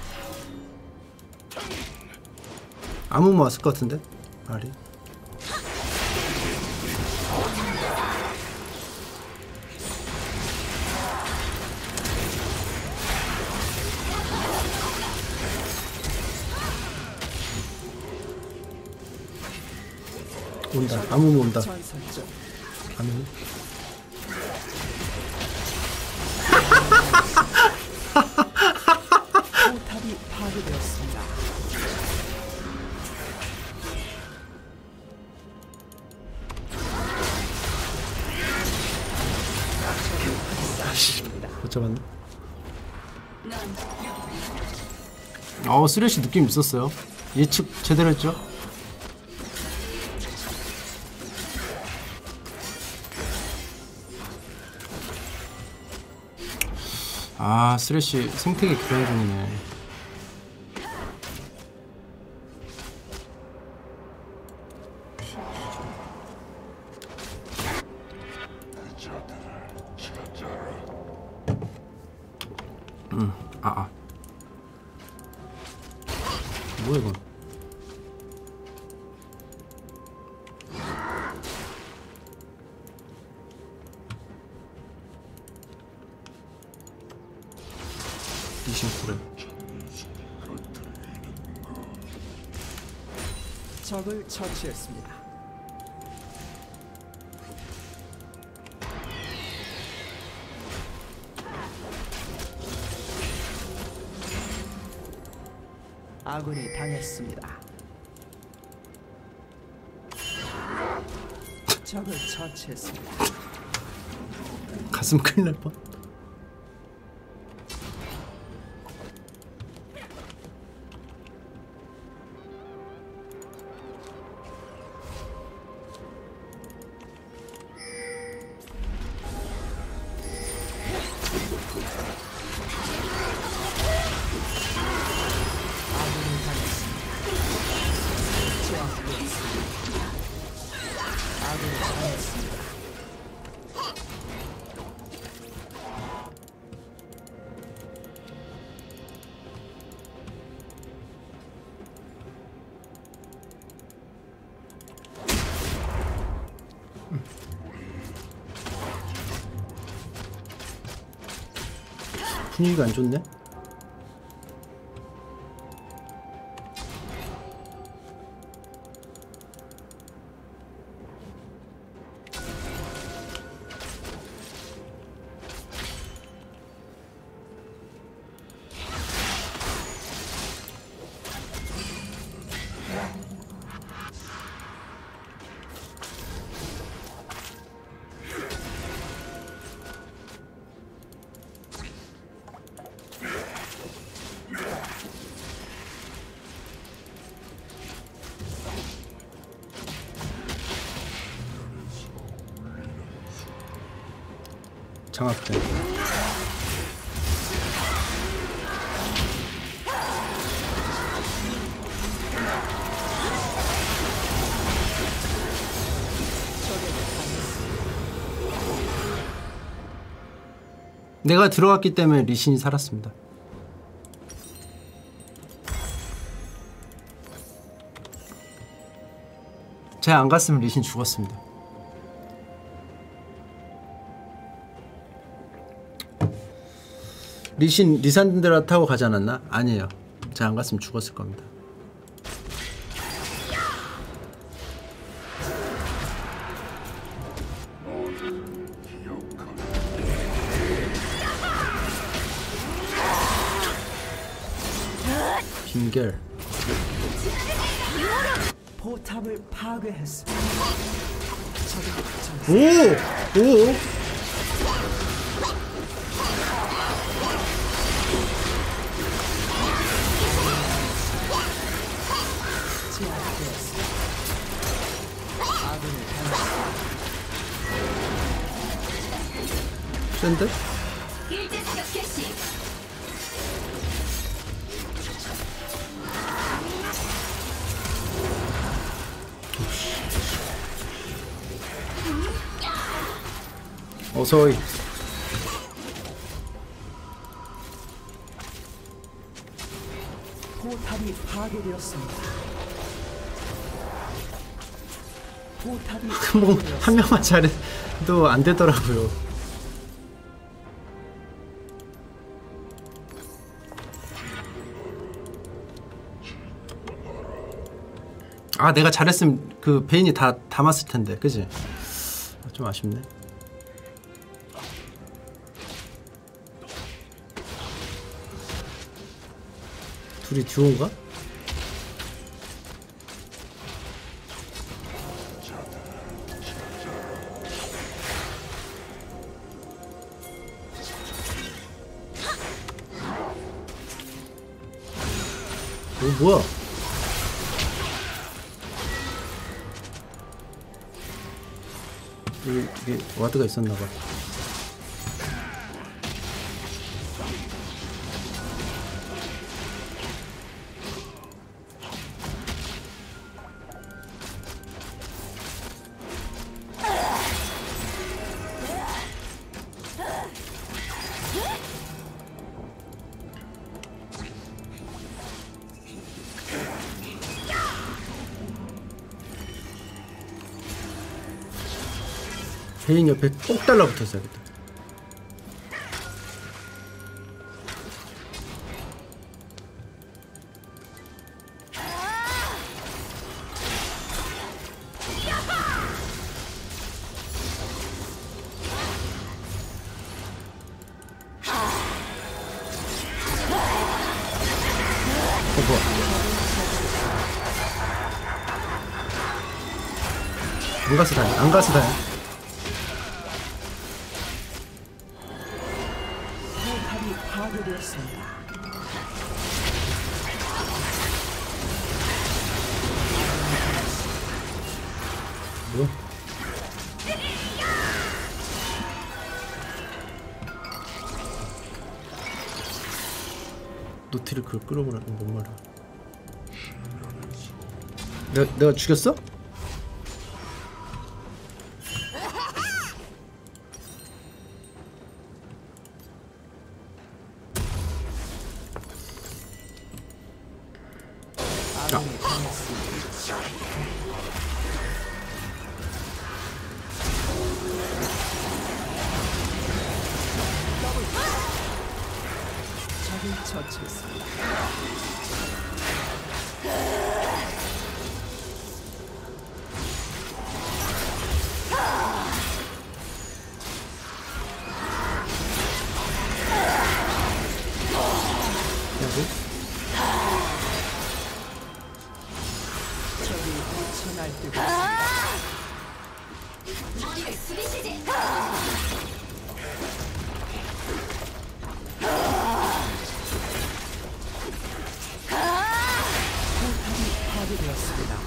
아무모 왔을 것 같은데? 아리. 온다. 아무모 온다. 전설적 아무모. 포탑이 파괴되었습니다. 못 잡았네. 어, 쓰레쉬 느낌 있었어요. 예측 제대로 했죠? 아, 쓰레쉬 생태계 교환 중이네. 응, 아, 아. 뭐야, 이건? 이십구 렙. 적을 처치했습니다. 아군이 당했습니다. 적을 처치했습니다. 가슴 큰일 날 뻔. 분위기가 안 좋네. 장악대. 내가 들어갔기 때문에 리신이 살았습니다. 제가 안 갔으면 리신 죽었습니다. 리신 리산드라 타고 가지 않았나? 아니에요. 제가 안 갔으면 죽었을 겁니다. 빙결. 포탑을 파괴했습니다. 오! 오! 센데? 어서이. 포탑이 파괴되었습니다. 포탑이 뭐 한 명만 잘해도 안 되더라고요. 아, 내가 잘했으면 그 베인이 다 담았을 텐데, 그지? 좀 아쉽네. 둘이 듀오인가? 어, 뭐야? 이게, 이게 와드가 있었나봐. 베인 옆에 꼭 달라붙었어야겠다. 어, 뭐야? 안 가서 다행, 안 가서 다행. 파괴되었습니다. 뭐? 노티를 그걸 끌어보라는 뭔 말이야? 내가 내가 죽였어? 처치했습니다. 적이 빛이 날뛰고 있습니다. 파괴되었습니다.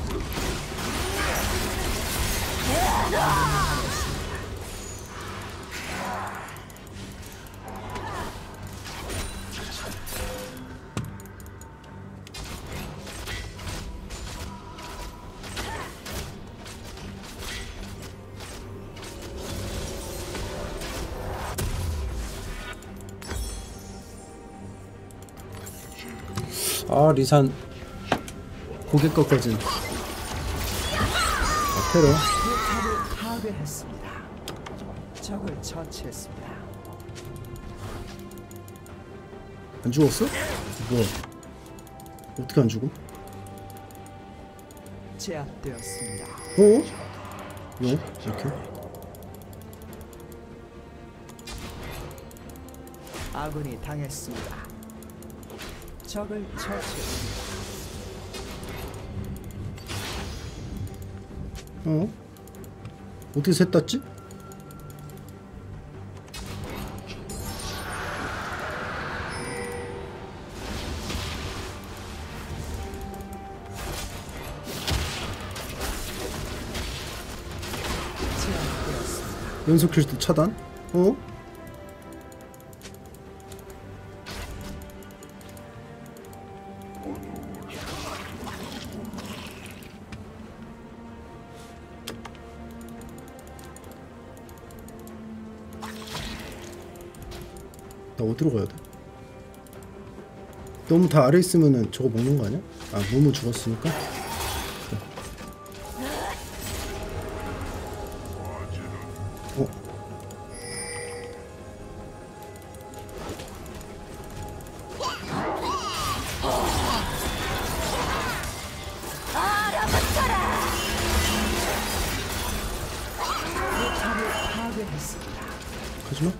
아, 리산 고개 꺾어진. 아, 테러. 포탑을 파괴했습니다. 적을 처치했습니다. 안 죽었어? 뭐야? 어떻게 안 죽음? 제압되었습니다. 어? 왜? 이렇게? 아군이 당했습니다. 적을 처치했습니다. 어? 어떻게 셋 땄지? 연속 킬도 차단? 어? 나 어디로 가야 돼? 너무 다 아래 있으면은 저거 먹는 거 아니야? 아, 무무 죽었으니까? 어? 가지마.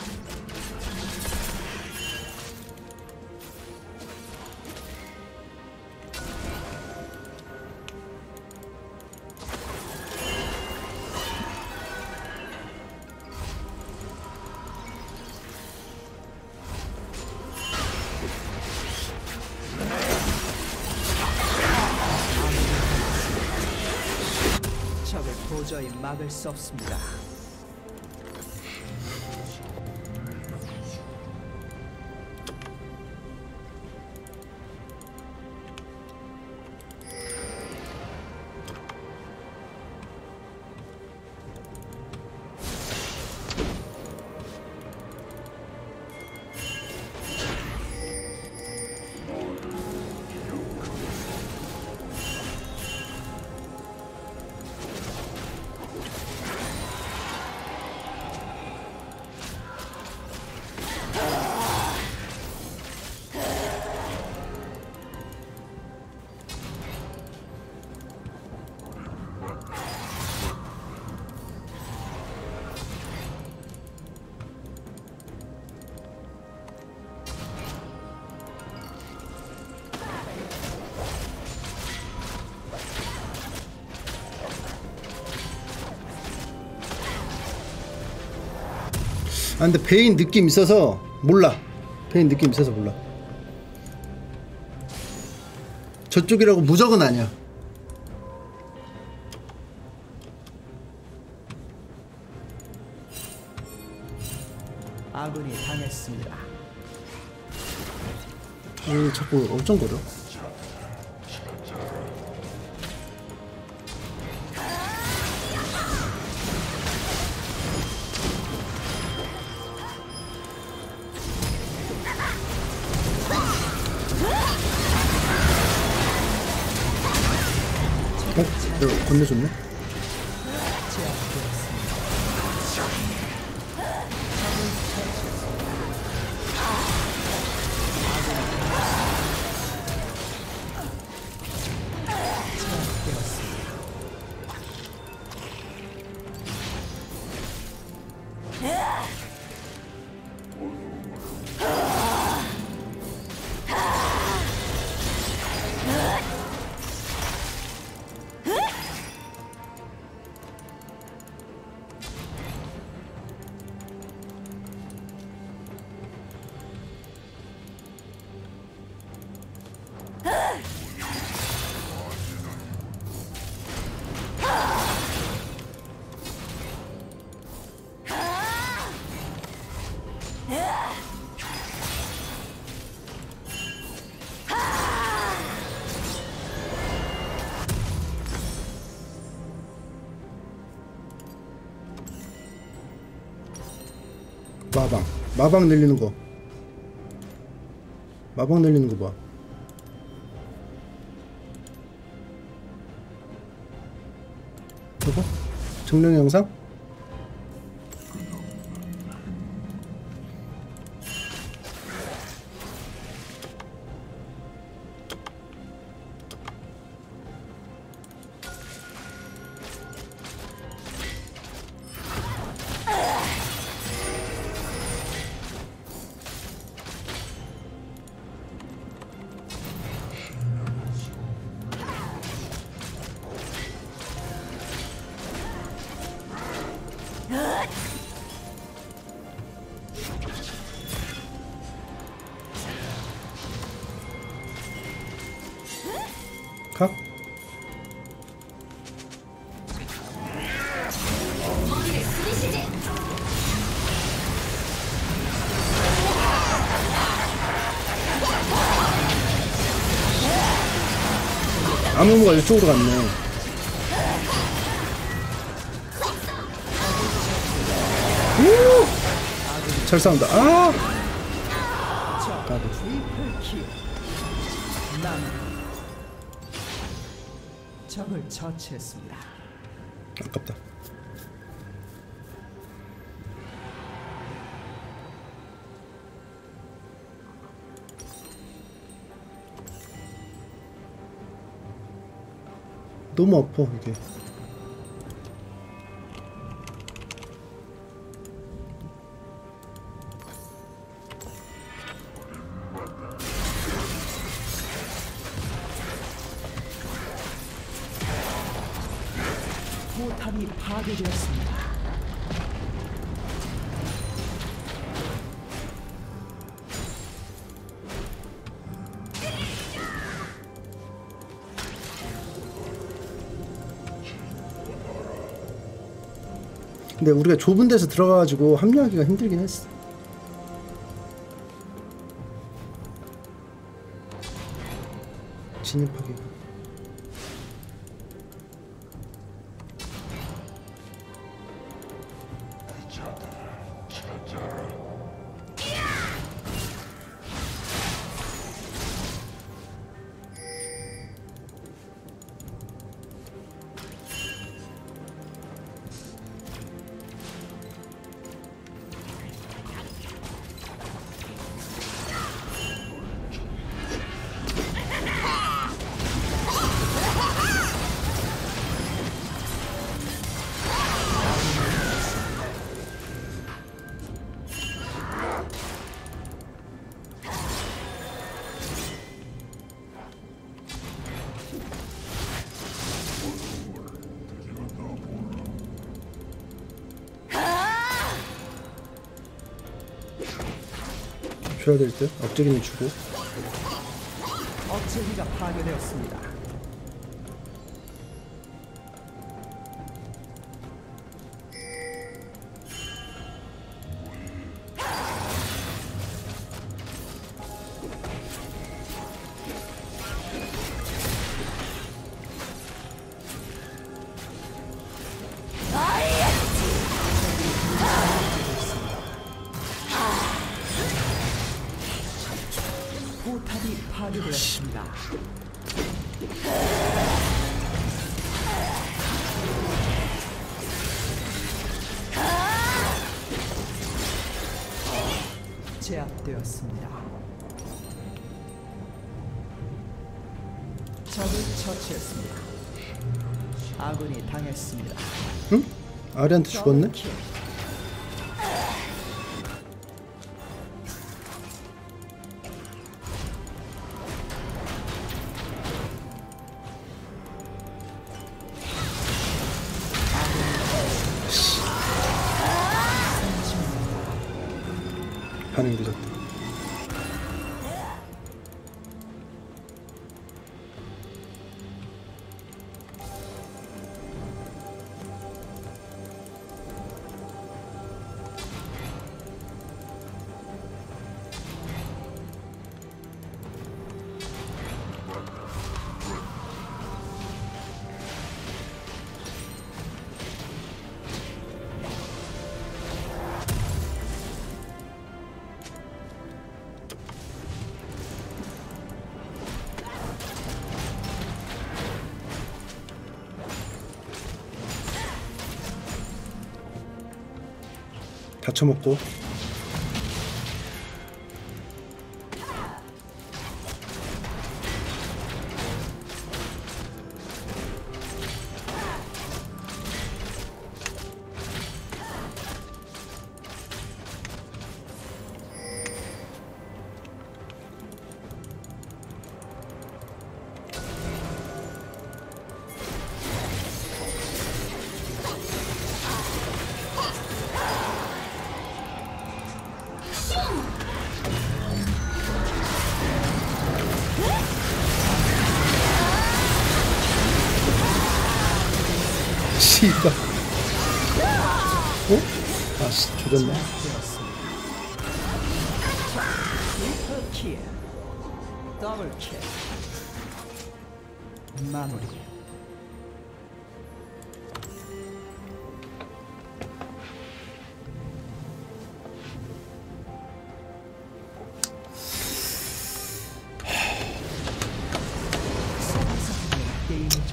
적을 도저히 막을 수 없습니다. 아 근데 베인 느낌 있어서 몰라. 베인 느낌 있어서 몰라. 저쪽이라고 무적은 아니야. 아군이 당했습니다. 왜 자꾸 엄청거려? 어? 내가 건네줬네? 마방 마방 늘리는 거 마방 늘리는 거 봐. 저거? 정령 영상? 아무모가 이쪽으로 갔네. 오! 잘 싸운다. 아! 적을 처치했습니다. 아깝다. 너무 아파 이게. 포탑이 파괴되었습니다. 근데 우리가 좁은 데서 들어가가지고 합류하기가 힘들긴 했어. 진입하기가. 줘야 될 듯? 억제기는 주고. 억제기가 파괴되었습니다. 포탑이 파괴되었습니다. 제압되었습니다. 적을 처치했습니다. 아군이 당했습니다. 응? 아리한테 죽었네? 더블킬. 반응 늦었다. 다 쳐먹고. 씨발. 어? 아씨, 조졌네. 킬. 더블킬. 마무리. 게임을 좀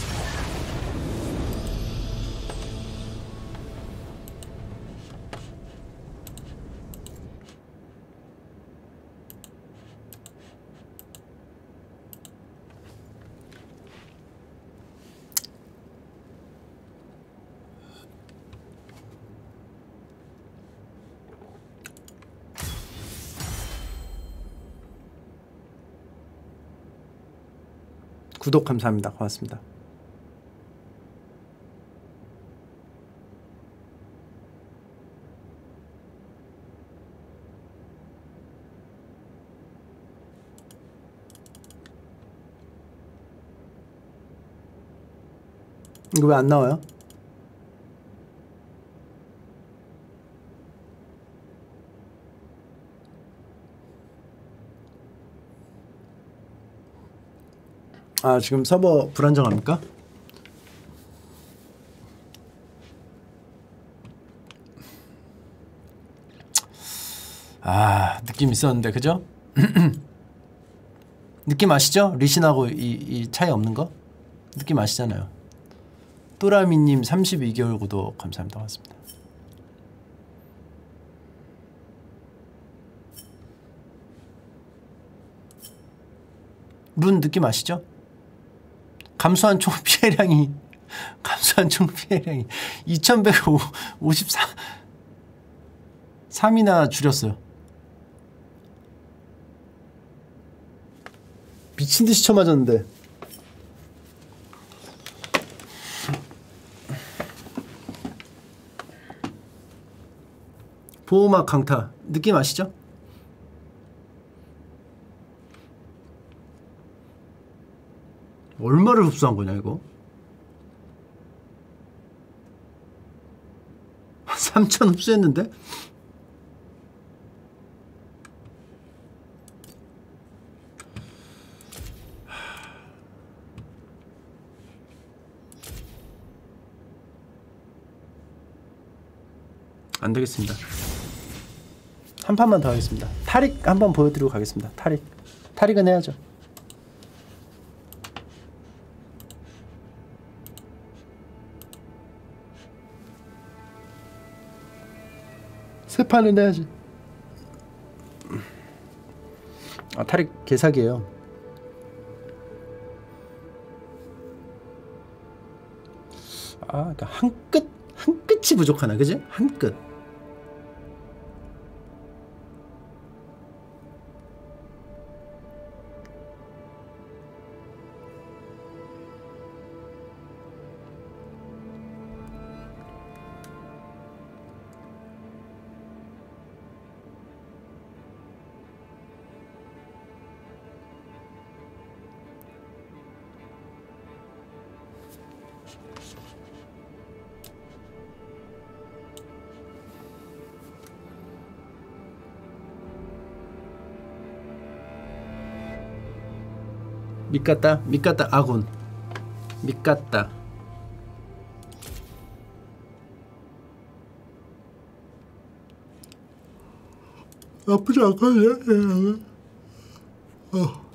구독 감사합니다. 고맙습니다. 이거 왜 안 나와요? 아, 지금 서버 불안정합니까? 아, 느낌 있었는데, 그죠? 느낌 아시죠? 리신하고 이, 이 차이 없는 거? 느낌 아시잖아요. 또라미님 삼십이 개월 구독 감사합니다. 고맙습니다. 룬 느낌 아시죠? 감소한 총 피해량이 감소한 총 피해량이 이천백오십사 삼이나 줄였어요. 미친듯이 쳐맞았는데. 보호막 강타 느낌 아시죠? 얼마를 흡수한 거냐 이거? 삼천 흡수했는데? 안 되겠습니다. 한 판만 더 하겠습니다. 탈익 한번 보여드리고 가겠습니다. 탈익. 탈익은 해야죠. 세 판은 해야지. 아, 탈익 개사기예요. 아, 그러니까 한 끗, 한 끗이 부족하나, 그지? 한 끗. 밑갔다? 밑갔다 아군. 밑갔다. 나쁘지 않거든요. 어.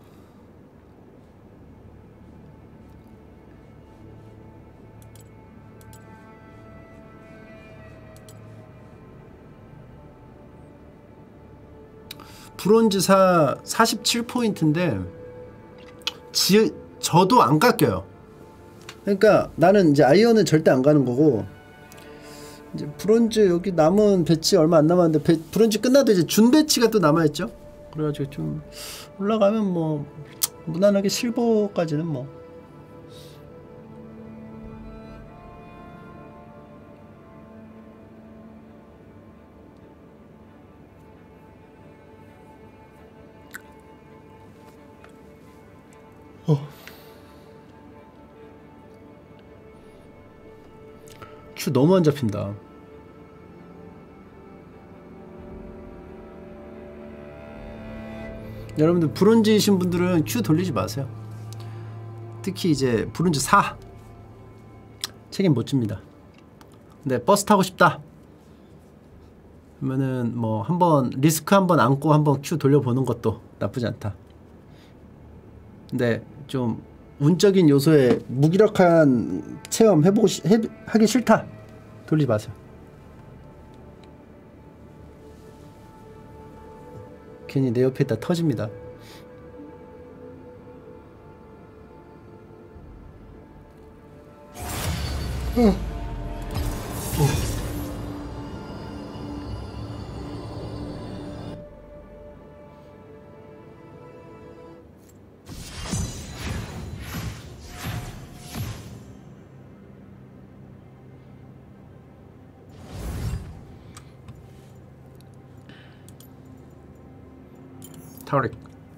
브론즈사 사십칠 포인트인데 지, 저도 안 깎여요. 그러니까 나는 이제 아이언은 절대 안 가는 거고, 이제 브론즈 여기 남은 배치 얼마 안 남았는데 배, 브론즈 끝나도 이제 준 배치가 또 남아있죠. 그래가지고 좀 올라가면 뭐 무난하게 실버까지는 뭐. 어. 큐 너무 안 잡힌다. 여러분들 브론즈이신 분들은 큐 돌리지 마세요. 특히 이제 브론즈 사 책임 못 집니다. 근데 버스 타고 싶다 그러면은 뭐 한번 리스크 한번 안고 한번 큐 돌려보는 것도 나쁘지 않다. 근데 좀 운적인 요소에 무기력한 체험 해보고 시, 해, 하기 싫다 돌리지 마세요. 괜히 내 옆에 있다 터집니다. 어. 어. 타릭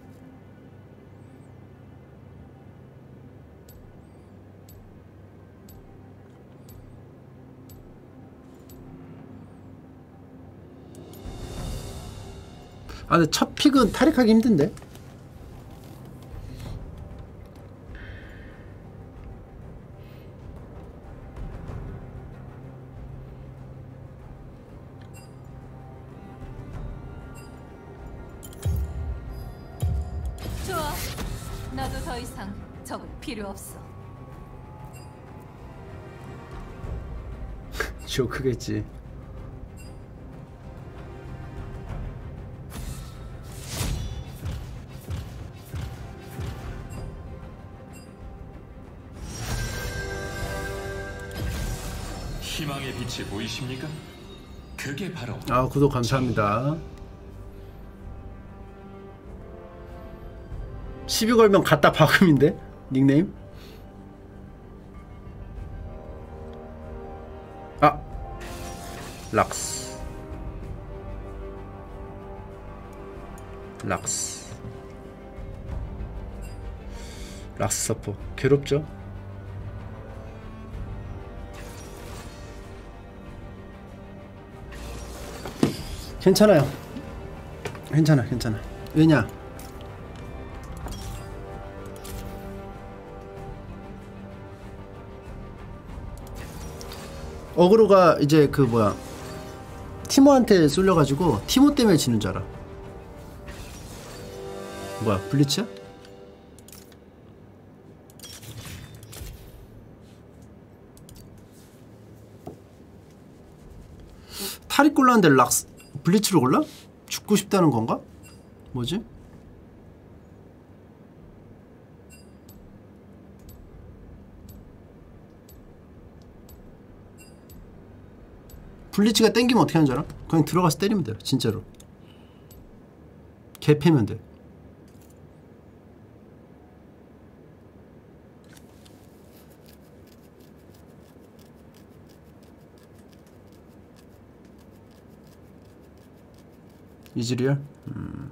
아 근데 첫 픽은 타릭하기 힘든데. 좋아. 나도 더 이상 적은 필요 없어. 지옥 크겠지. 희망의 빛이 보이십니까? 그게 바로 아 구독 감사합니다. 시비 걸면 갖다 박음인데 닉네임. 아 락스 락스 락스 서포 괴롭죠. 괜찮아요. 괜찮아 괜찮아. 왜냐 어그로가 이제 그 뭐야 티모한테 쏠려가지고 티모 때문에 지는 줄 알아. 뭐야 블리츠야? 타릭 골랐는데 락스 블리츠를 골라? 죽고 싶다는 건가? 뭐지? 블리츠가 땡기면 어떻게 하는 줄 알아? 그냥 들어가서 때리면 돼요. 진짜로 개 패면 돼. 이즈리얼? 음.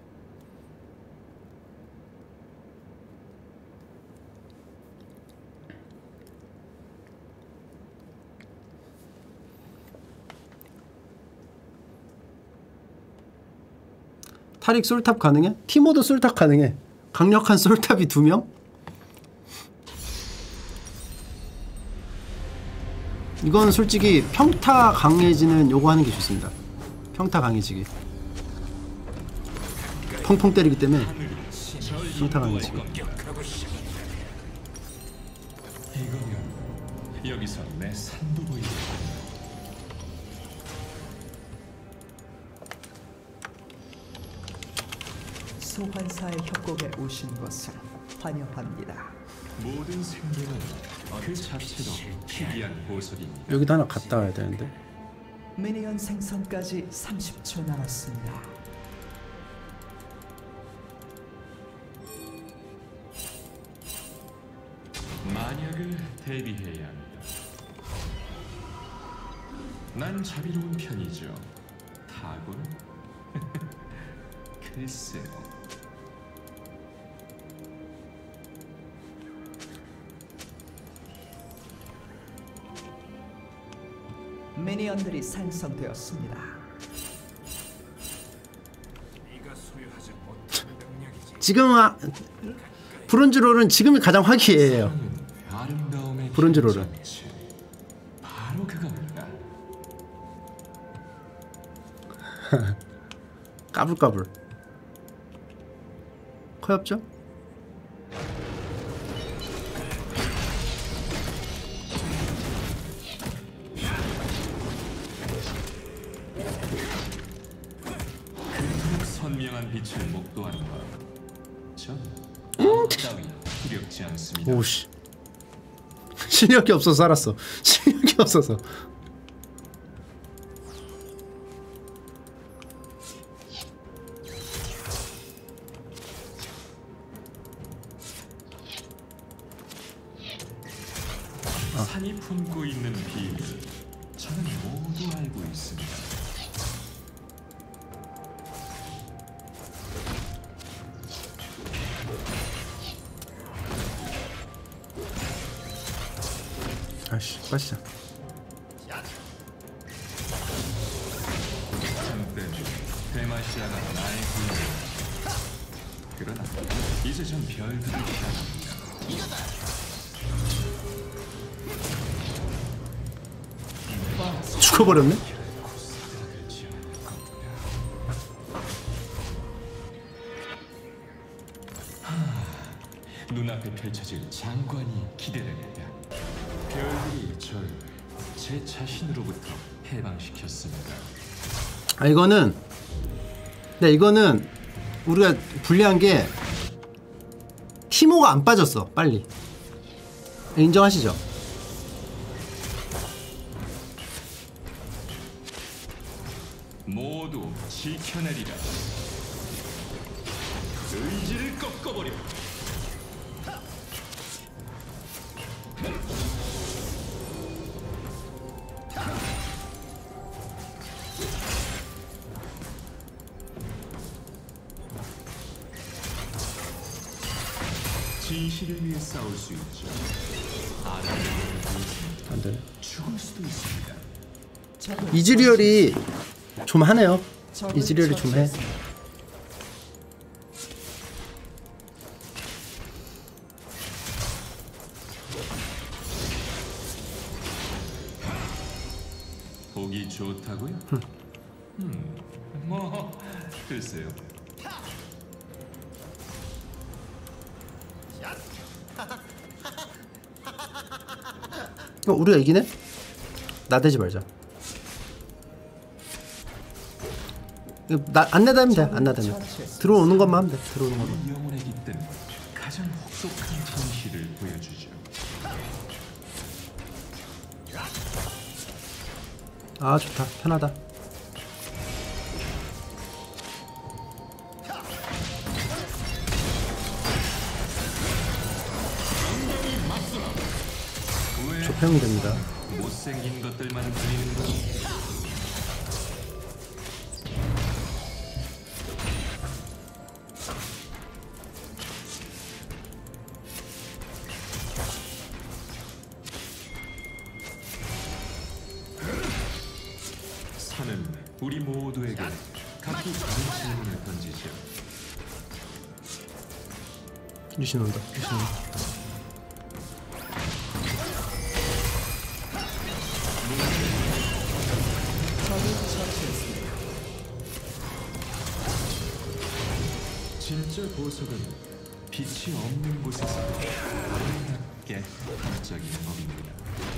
타릭 솔탑 가능해? 티모도 솔탑 가능해. 강력한 솔탑이 두 명? 이건 솔직히 평타 강해지는 요거 하는 게 좋습니다. 평타 강해지기. 펑펑 때리기 때문에 평타 강해지기. 이거면 여기서 내 산도 보이고. 소환사의 협곡에 오신 것을 환영합니다. 모든 생명은 그 자체로 희귀한 보석입니다. 여기도 하나 갔다 와야 되는데. 미니언 생성까지 삼십 초 남았습니다. 만약을 대비해야 합니다. 난 자비로운 편이죠. 타고는 글쎄요. 미니언들이 생성되었습니다. 지금 아, 브론즈 롤은 지금이 가장 화기애애해요. 아름다움의 브론즈 롤은. 결정체. 바로 그겁니다. 까불까불. 커엽죠? 선명한 빛을 목도하는 것. 전 아무 따위 두렵지 않습니다. 오씨. 실력이 없어서 살았어. 실력이 없어서. 산이 품고 있는 비밀, 저는 모두 알고 있습니다. 아씨, 빠지자. 한때 데마시아가 나의 군주. 그러나 이제 전 별들을 시작합니다. 죽어버렸네? 눈앞에 펼쳐질 장관이 기대됩니다. 별들이 절 제 자신으로부터 해방시켰습니다. 아 이거는 네 이거는 우리가 불리한 게 티모가 안 빠졌어 빨리. 인정하시죠? 모두 지켜내리라. 의지를 꺾어버려. 진실을 위해 싸울 수 있죠. 안 되네. 죽을 수도 있습니다. 이즈리얼이 좀 하네요. 이즈리얼이 좀 해. 보기 좋다고요? 음, 뭐 글쎄요. 어, 우리가 이기네? 나대지 말자. 이거 나, 안 나대면 돼. 안 나대면. 들어오는 것만 하면 돼. 들어오는 것만. 영혼에 깃든 가장 혹독한 진실을 보여주죠. 아 좋다. 편하다. 조평이 됩니다. 못생긴 것들만 들리는 거. 산은 우리 모두에게 각기 다른 질문을 던지죠. 리신 온다. 리신 온다. 진짜 보석은 빛이 없는 곳에서 아름답게 반짝이는 법입니다.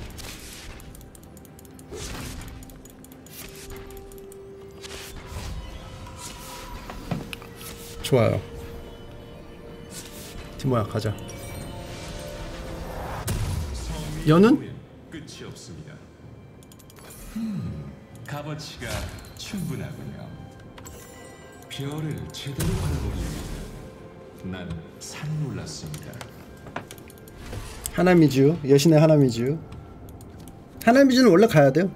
좋아요. 티모야 가자. 연은? 끝이 없습니다. 음, 값어치가 충분하군요. 별을 제대로 바라보기 위해 난 산을 올랐습니다. 하나미주 여신의 하나미주. 하나미주는 원래 가야 돼요.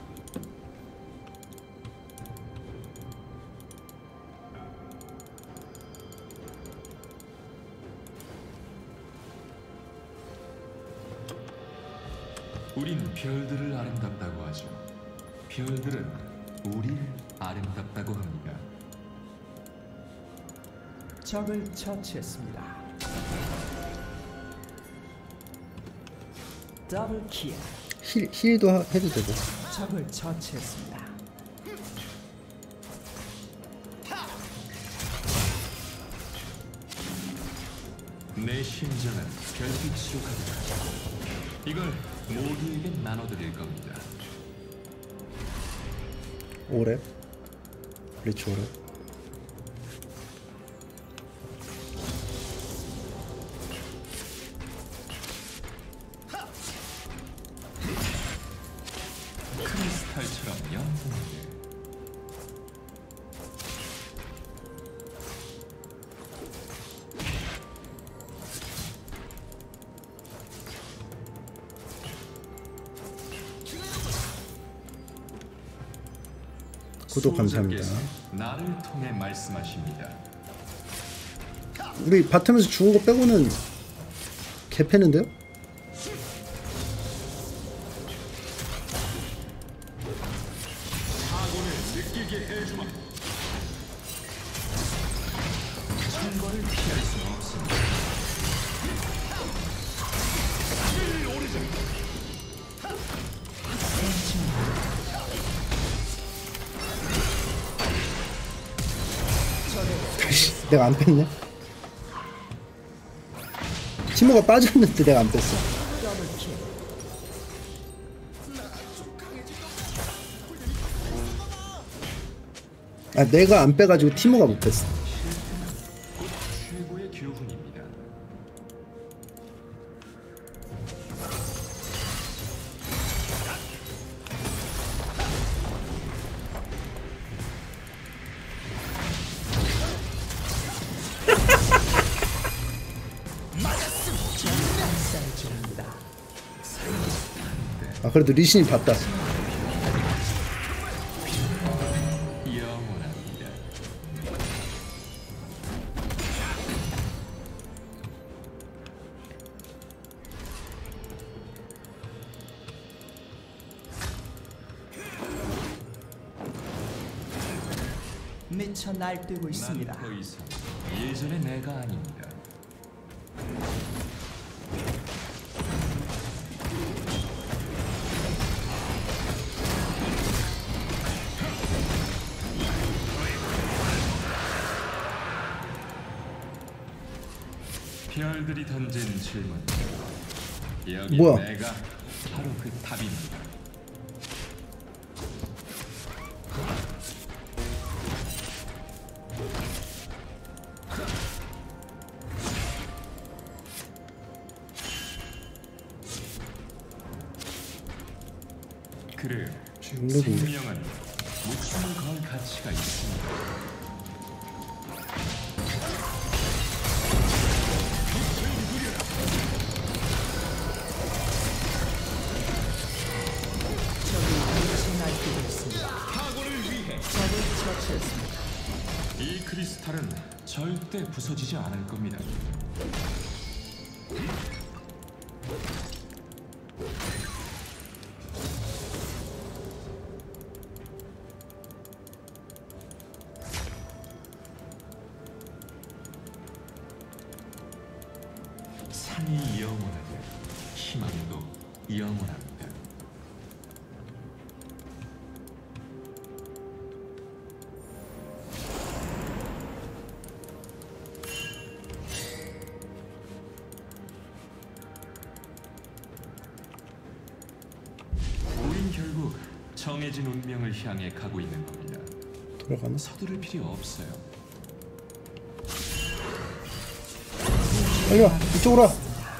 우린 별들을 아름답다고 하죠. 별들은 우리를 아름답다고 합니다. 적을 처치했습니다. 더블킬. 힐 힐도 하, 해도 되고. 적을 처치했습니다. 내 심장은 별빛으로 가득. 이걸 모두에게 나눠드릴 겁니다. 오랩 리치 오랩. 크리스탈처럼 영웅들. 구독 감사합니다. 수호자께서 나를 통해 말씀하십니다. 우리 바텀에서 죽은 거 빼고는 개패는데요? 선거를 피할 수는 없습니다. 내가 안 뺐네. 티모가 빠졌는데 내가 안 뺐어. 아 내가 안 빼가지고 티모가 못 뺐어. 곧 최고의 교훈입니다. 아 그래도 리신이 봤다. 영원합니다. 미쳐 날뛰고 있습니다. 난 더 이상 예전의 내가 아닙니다. 별들이 던진 질문. 여기 뭐야? 내가 바로 그 답입니다. 그래, 죽는 생명은 목숨을 걸 가치가 있습니다. 미쳐 날뛰고 있습니다. 적을 처치했습니다. 이 크리스탈은 절대 부서지지 않을 겁니다. 산이 영원하고 희망도 영원합니다. 우린 결국 정해진 운명을 향해 가고 있는 겁니다. 돌아가나? 서두를 필요 없어요. 빨리 와 이쪽으로 와.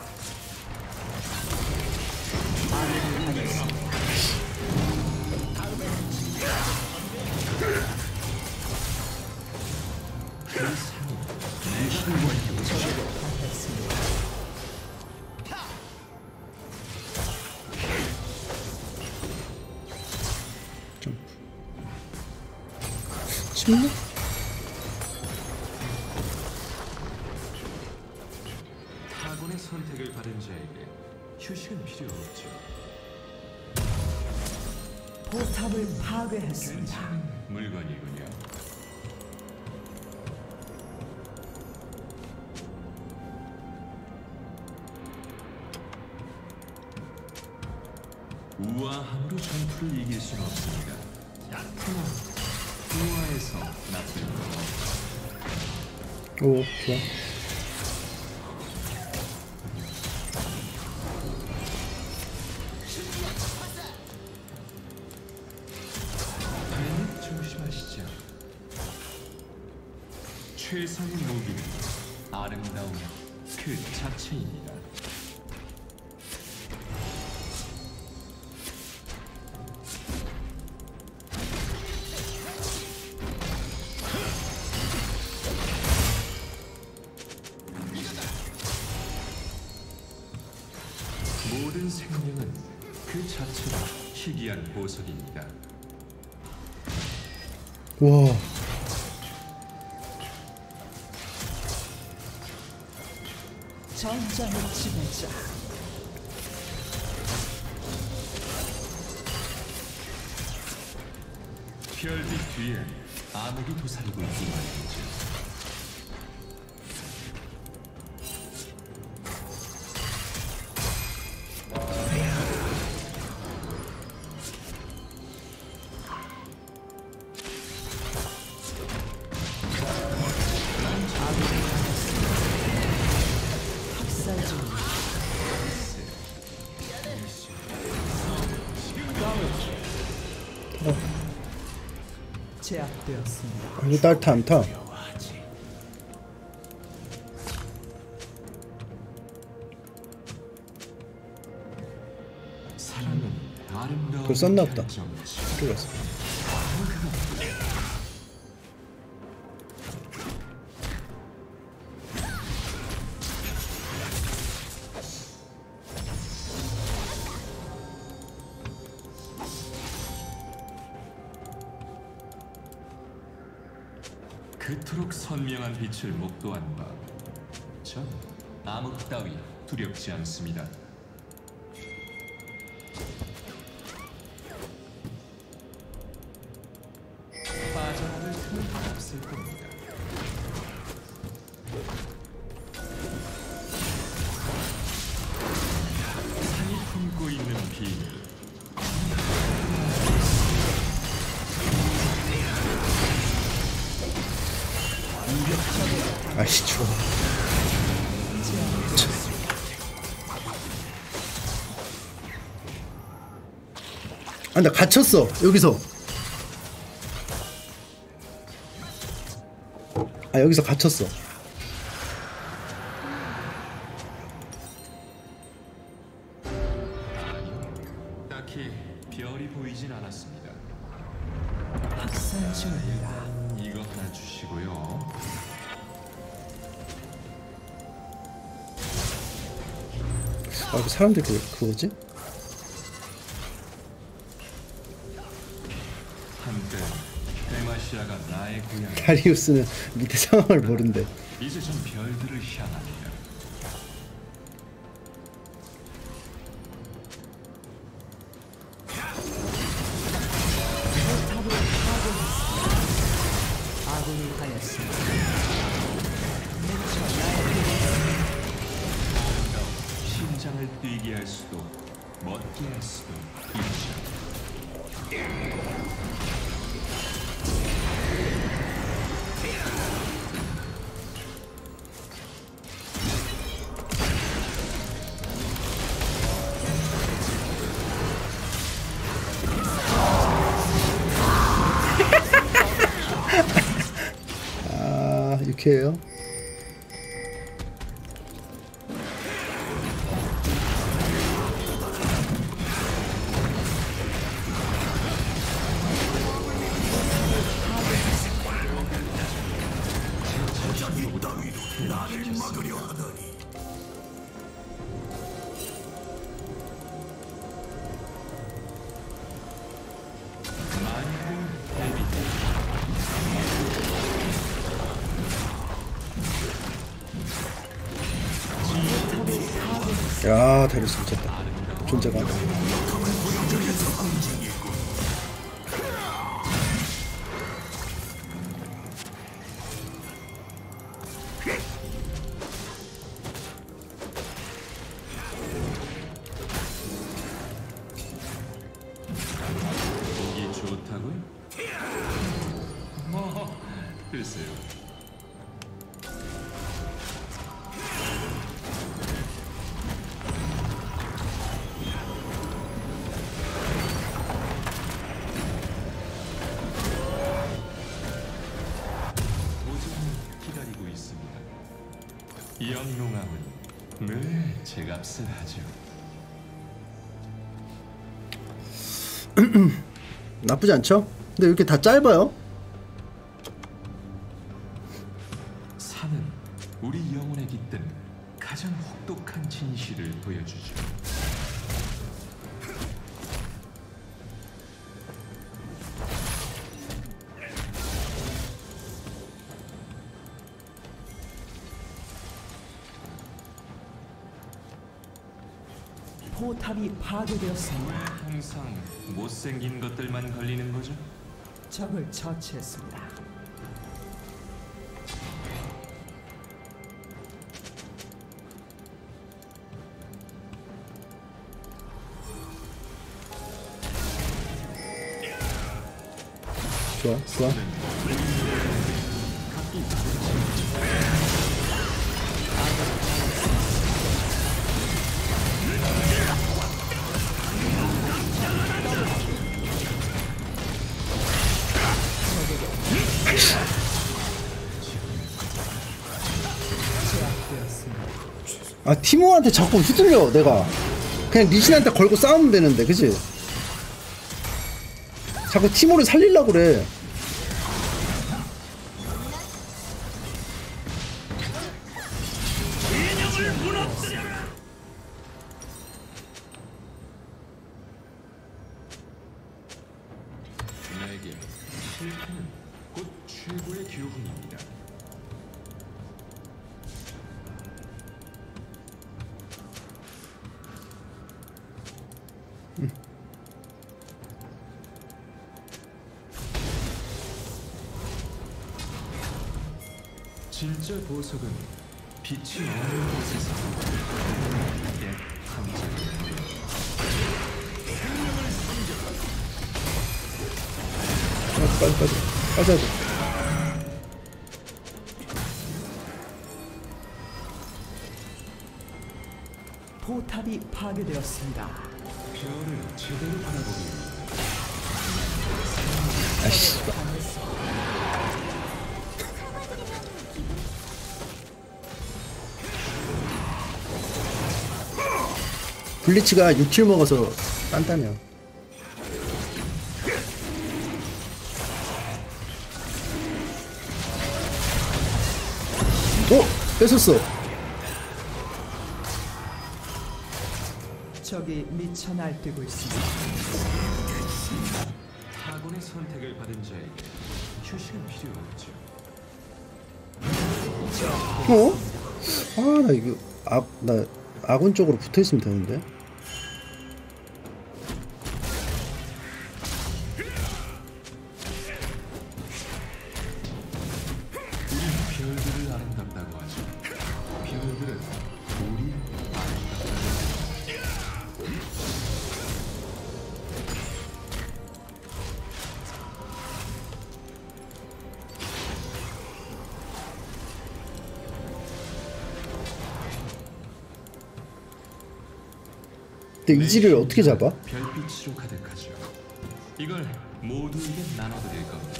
침묵? 타고의 선택을 받은 자에게 휴식은 필요 없죠. 포탑을 파괴했습니다. 괜찮은 물건이군요. 우아함으로 전투를 이길 수는 없습니다. 그러나 우아해서 나쁜 건 없죠. 오 좋아. 발목 조심하시죠. 최상의 무기는 아름다움 그 자체입니다. 모든 생명은 그 자체로 희귀한 보석입니다. 와. 전장을 지내자. 별빛 뒤에 암흑이 도사리고 있기 마련이죠. 학살 중. 제압되었습니다. 이거 딸타 안 타. 사랑은 아름다운 그걸 썼나 보다. 결정이지. 들어갔어. 그토록 선명한 빛을 목도한 바, 전 암흑 따위 두렵지 않습니다. 빠져나갈 틈은 없을 겁니다. 산이 품고 있는 비밀, 아씨 추워. 아 나 갇혔어 여기서. 아 여기서 갇혔어. 딱히 별이 보이진 않았습니다. 학살 중입니다. 이거 하나 주시고요. 아 그 사람들 그 그거지? 한때 데마시아가 나의 고향. 다리우스는 밑에 상황을 모른대. 이제 전 별들을 향합니다. 아군이 하였습니다. 심장을 뛰게 할 수도 멎게 할 수도 있죠. 아 유쾌해요. 만공 대비 야 다리우스 미쳤다. 존재가. 글쎄요. 기다리고 있습니다. 영롱함은 늘 제 값을 하죠. 나쁘지 않죠? 근데 왜 이렇게 다 짧아요? 산은 우리 영혼에 깃든 가장 혹독한 진실을 보여주죠. 포탑이 파괴되었습니다. 항상 못생긴 것들만 걸리는 거죠? 적을 처치했습니다. 좋아, 좋아. 아, 티모한테 자꾸 휘둘려. 내가 그냥 리신한테 걸고 싸우면 되는데, 그치? 자꾸 티모를 살리려고 그래. 내게 실패는 곧 최고의 교훈입니다. 진짜 보석은 빛이 없는 곳에서 옛 함정입니다. 아, 빨리, 빨리. 빠져야 돼. 포탑이 파괴되었습니다. 별을 제대로 바라보기 위해 아이씨. 블리츠가 육 킬 먹어서 단단해요. 어? 뺏었어. 적이 미쳐 날뛰고 있습니다. 타곤의 선택을 받은 자에게 휴식은 필요 없죠. 어? 아, 나 이거 아, 나 아군 쪽으로 붙어 있으면 되는데. 우린 별들을 아름답다고 하죠. 별들은 우리 아름답다고 하죠. 근데 이지를 어떻게 잡아? 별빛으로 가득하죠. 이걸 모두에게 나눠드릴 겁니다.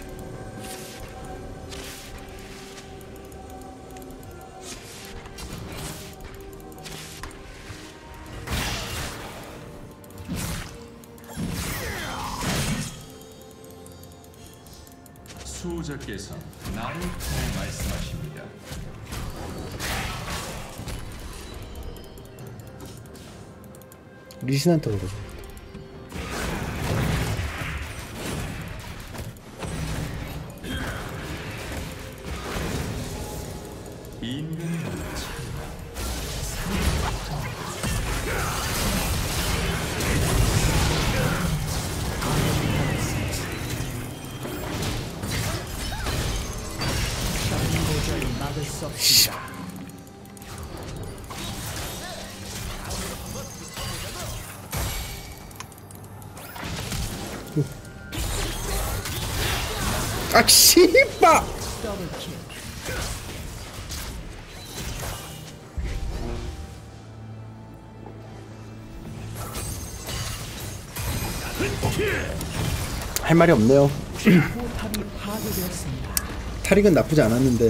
수호자께서 나를 통해 말씀하십니다. 리신한테 그러죠. 인간은 참 도저히 막을 수 없습니다. 아, 씨발! 더블킬. 할 말이 없네요. 포탑이 파괴되었습니다. 타릭은 나쁘지 않았는데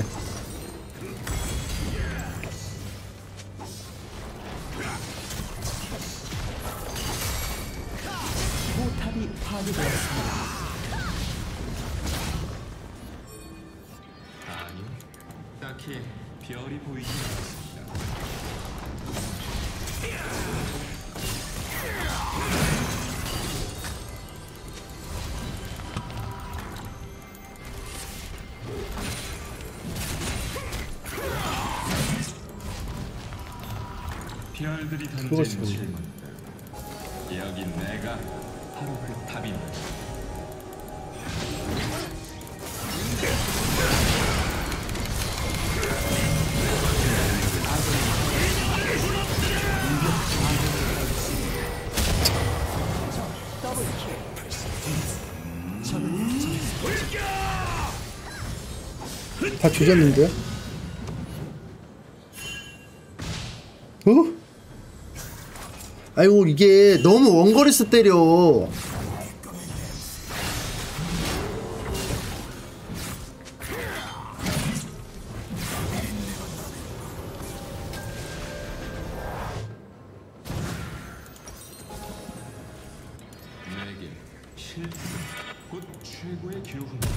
포탑이 파괴되었습니다. 아니요, 딱히 별이 보이지 않습니다. 별들이 그거 던지는 쓰고 질문들, 여기 내가 바로 그 답입니다. 다 조졌는데요? 어? 아이고 이게 너무 원거리에서 때려. 내게 실패 곧 최고의 교훈입니다.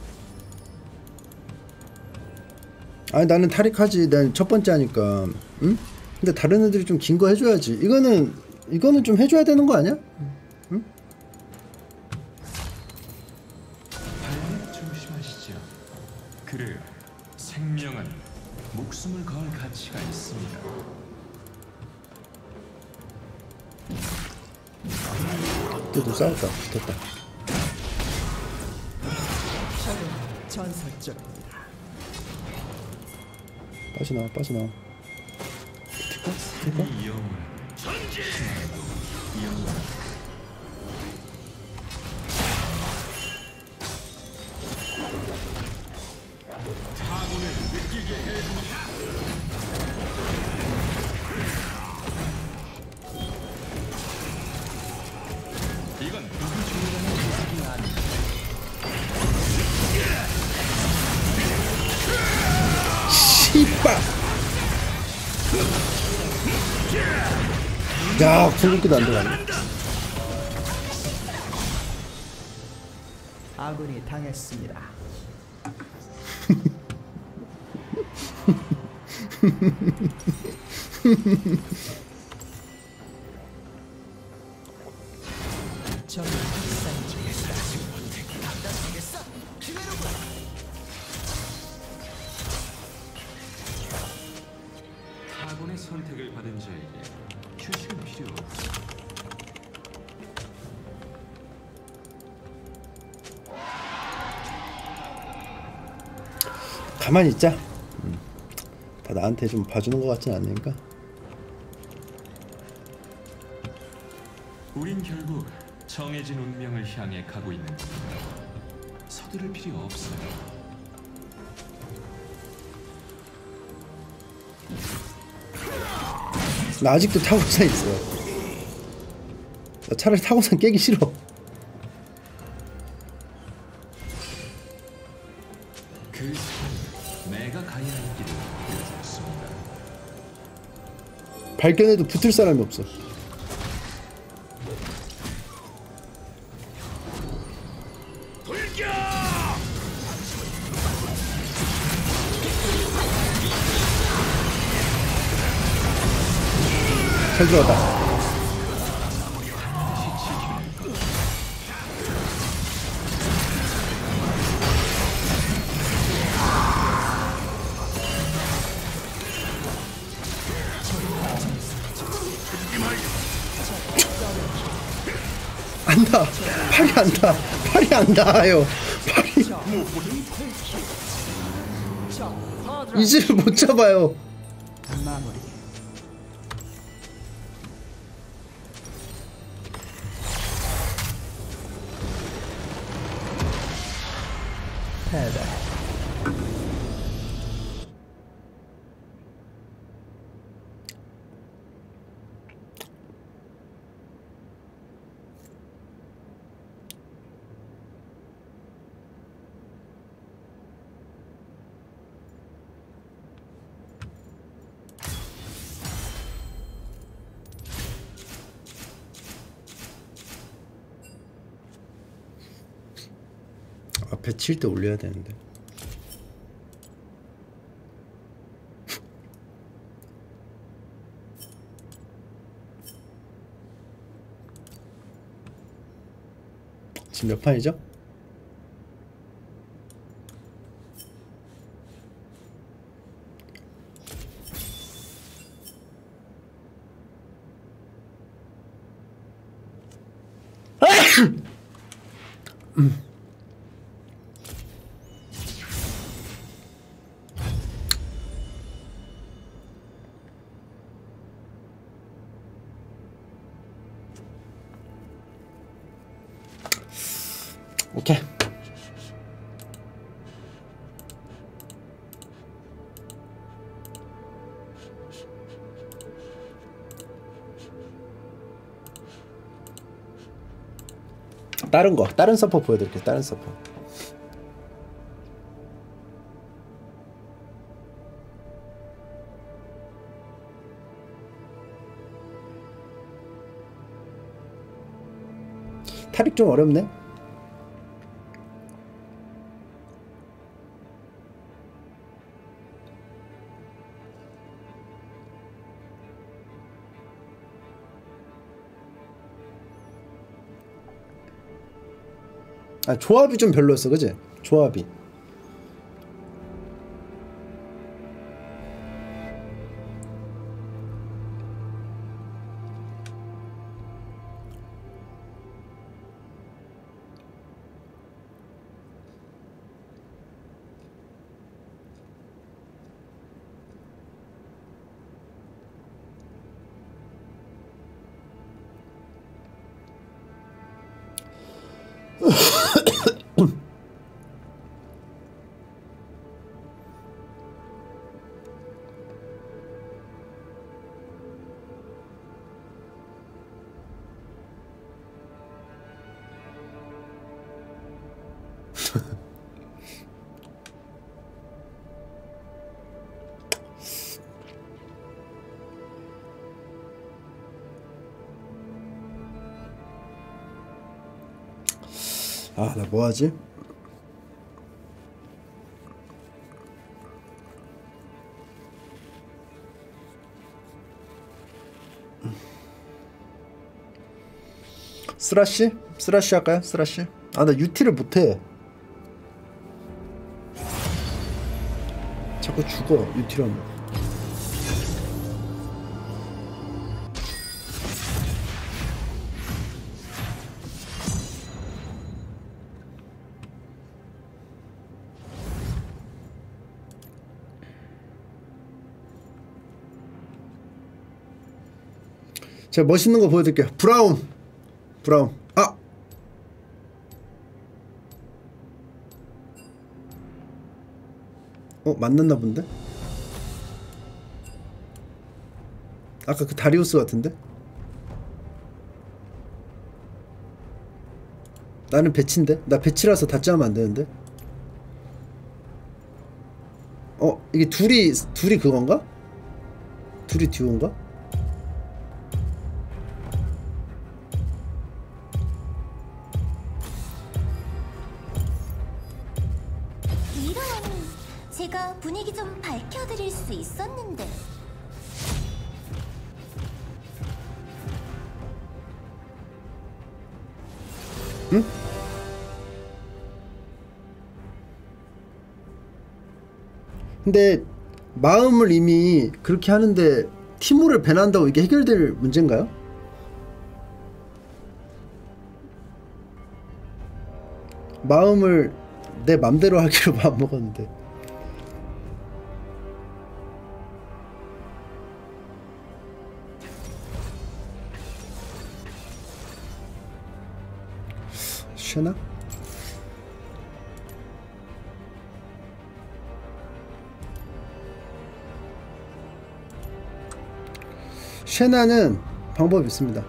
아니 나는 타릭하지. 난 첫 번째 하니까. 응? 근데 다른 애들이 좀 긴 거 해줘야지. 이거는 이거는 좀 해줘야 되는 거 아니야? 응? 발목 조심하시죠. 그래요. 생명은 목숨을 걸 가치가 있습니다. 그때도 싸웠다. 붙었다. 전설적입니다. 빠져나와 빠져나와. 붙을까? 이 영혼 전진! 영혼 타고를 느끼게 해줍니다. 이건 누구 중요한 모습이 아닙니다. 씨발. 야, 궁극기도 안 들어가네. 아군이 당했습니다. 적을 학살 중입니다. 타고의 선택을 받은 자에게 휴식은 필요 없죠. 가만히 있자. 음. 다 나한테 좀 봐주는 것 같진 않으니까. 우린 결국 정해진 운명을 향해 가고 있는 겁니다. 서두를 필요 없어요. 나 아직도 타고산 있어. 나 차라리 타고산 깨기 싫어. 그 길, 내가 가야 할 길을 보여주었습니다. 발견해도 붙을 사람이 없어. 잘 들어갔다. 안다. 팔이 안다. 팔이 안 닿아요. 팔이 이지를 못 잡아요. 마무리. 패배. 앞에 칠 때 올려야 되는데. 지금 몇 판이죠? 음. 오케이. 다른 거, 다른 서퍼 보여드릴게요. 다른 서퍼. 탈익 좀 어렵네. 아, 조합이 좀 별로였어, 그지? 조합이. 아, 나 뭐하지? 스라시? 스라시 할까요? 스라시? 아, 나 유티를 못해. 자꾸 죽어, 유티를 하면. 제가 멋있는 거 보여드릴게요. 브라운! 브라운. 아! 어? 맞는나 본데? 아까 그 다리우스 같은데? 나는 배치인데? 나 배치라서 닫자면 안 되는데? 어? 이게 둘이, 둘이 그건가? 둘이 듀오인가? 제가 분위기 좀 밝혀드릴 수 있었는데. 응? 근데 마음을 이미 그렇게 하는데 티모를 배난다고 이게 해결될 문제인가요? 마음을 내 맘대로 하기로 마음먹었는데. 쉐나? 쉐나는 방법이 있습니다.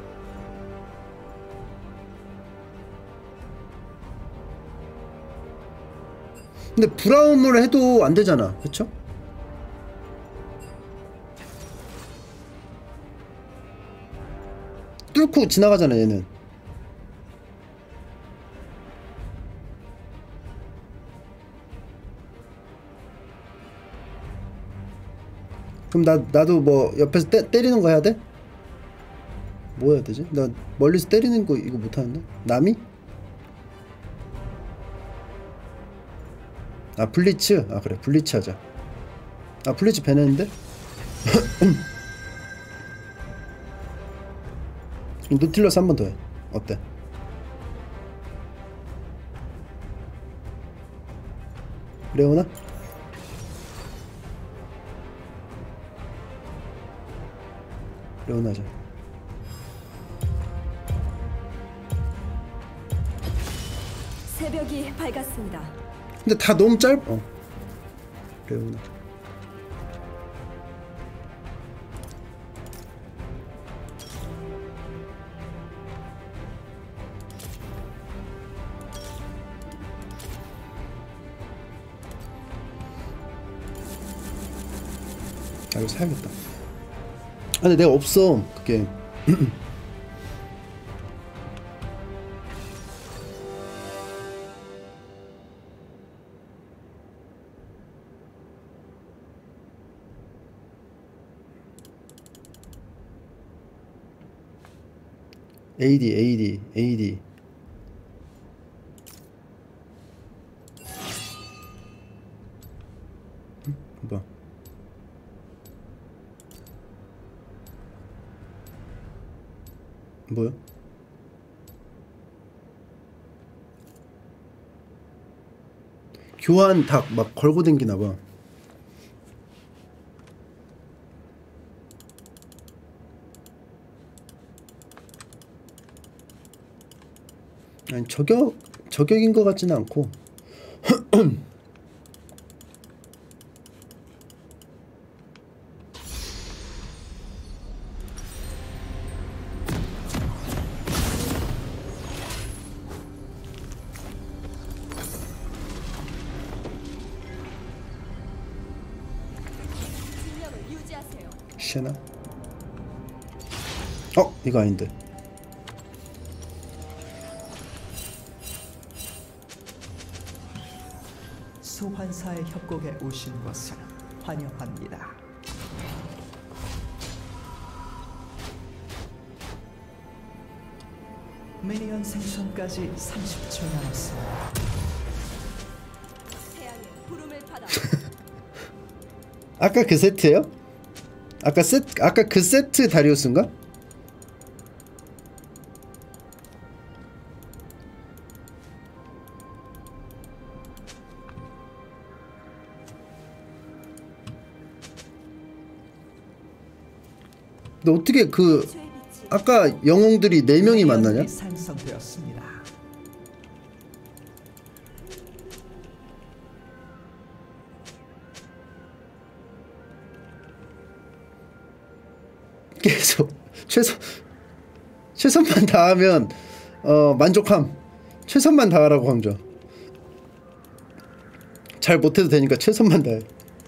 근데 브라움을 해도 안 되잖아, 그쵸? 뚫고 지나가잖아, 얘는. 그럼 나 나도 뭐 옆에서 때, 때리는 거 해야 돼? 뭐 해야 되지? 나 멀리서 때리는 거 이거 못 하는데. 남이? 아 블리츠. 아 그래 블리츠 하자. 아 블리츠 배냈는데? 노틸러스 한 번 더 해. 어때? 레오나? 레오나 하자. 새벽이 밝았습니다. 근데 다 너무 짧. 어. 레오나. 아 이거 사야겠다. 아 근데 내가 없어 그게. 에이디 에이디 에이디 응? 뭐야 뭐야? 교환 닭 막 걸고 댕기나봐. 아니 저격 저격인 것 같지는 않고. 진영을 유지하세요. 쉐나? 어 이거 아닌데. 소환사의 협곡에 오신 것을 환영합니다. 미니언 생성까지 삼십 초 남았습니다. 태양의 부름을 받아. 아까 그 세트예요? 아까 세트 아까 그 세트 다리우스인가? 근데 어떻게 그 아까 영웅들이 네 명이 만나냐? 생성되었습니다. 계속 최소 최선만 다하면 어 만족함. 최선만 다하라고 강조. 잘 못해도 되니까 최선만 다해.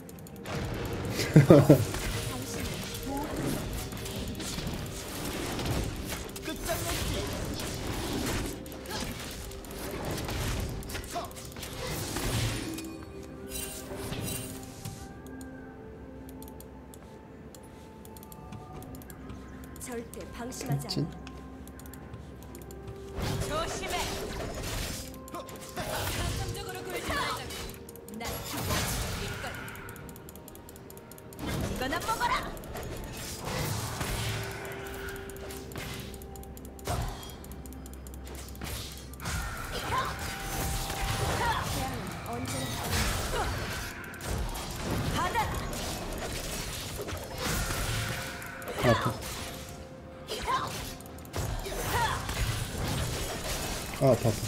절대 방심하지 진? 않아. 조심해. 감정적으로 굴지 말자. 난 이걸. 이거나 먹어라. 언제나 받아. 아파. 아 아파 아파.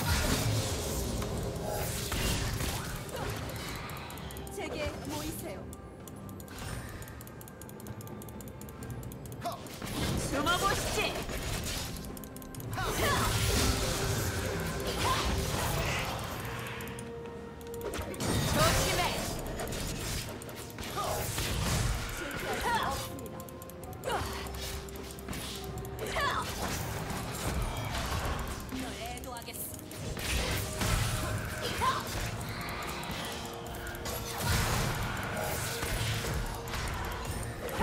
제게 모이세요. 숨어보시지. 조심해. 실패할 수 없습니다. 널 애도하겠어.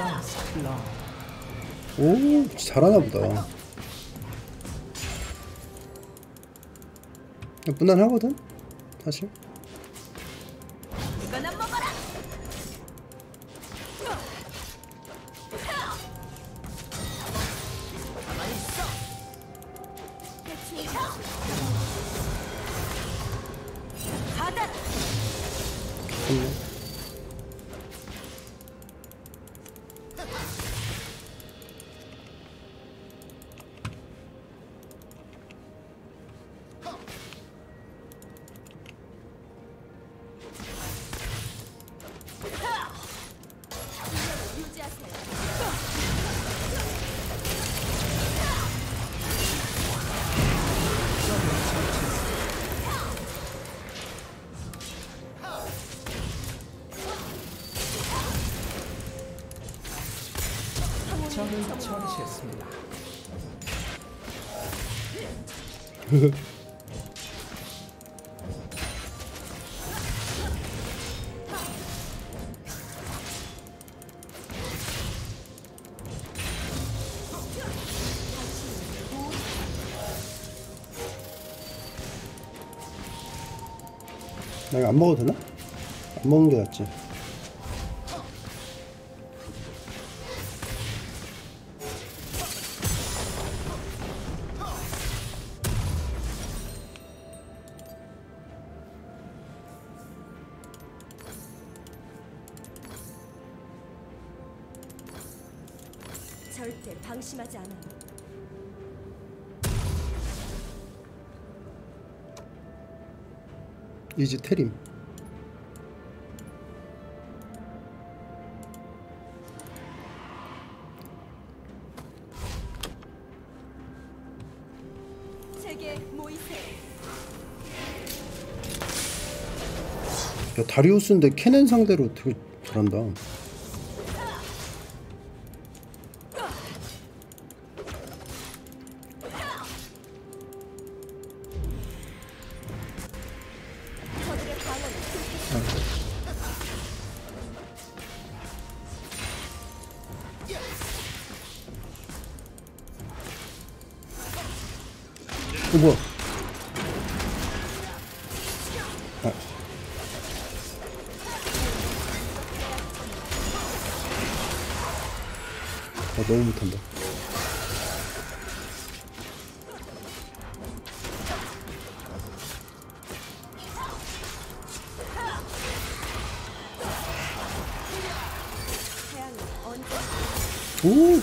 오, 잘하나 보다. 무난하거든 사실. 이거나 먹어라. 받아라. 좋네. 나 이거 안 먹어도 되나? 안 먹는 게 낫지. 절대 방심하지 않아요. 이지 테림. 제게 모이세요. 야, 다리우스인데 캐넨 상대로 되게 잘한다. 저들의 방어는 어 뭐야? 아. 아 너무 못한다. 태양은 언제 오.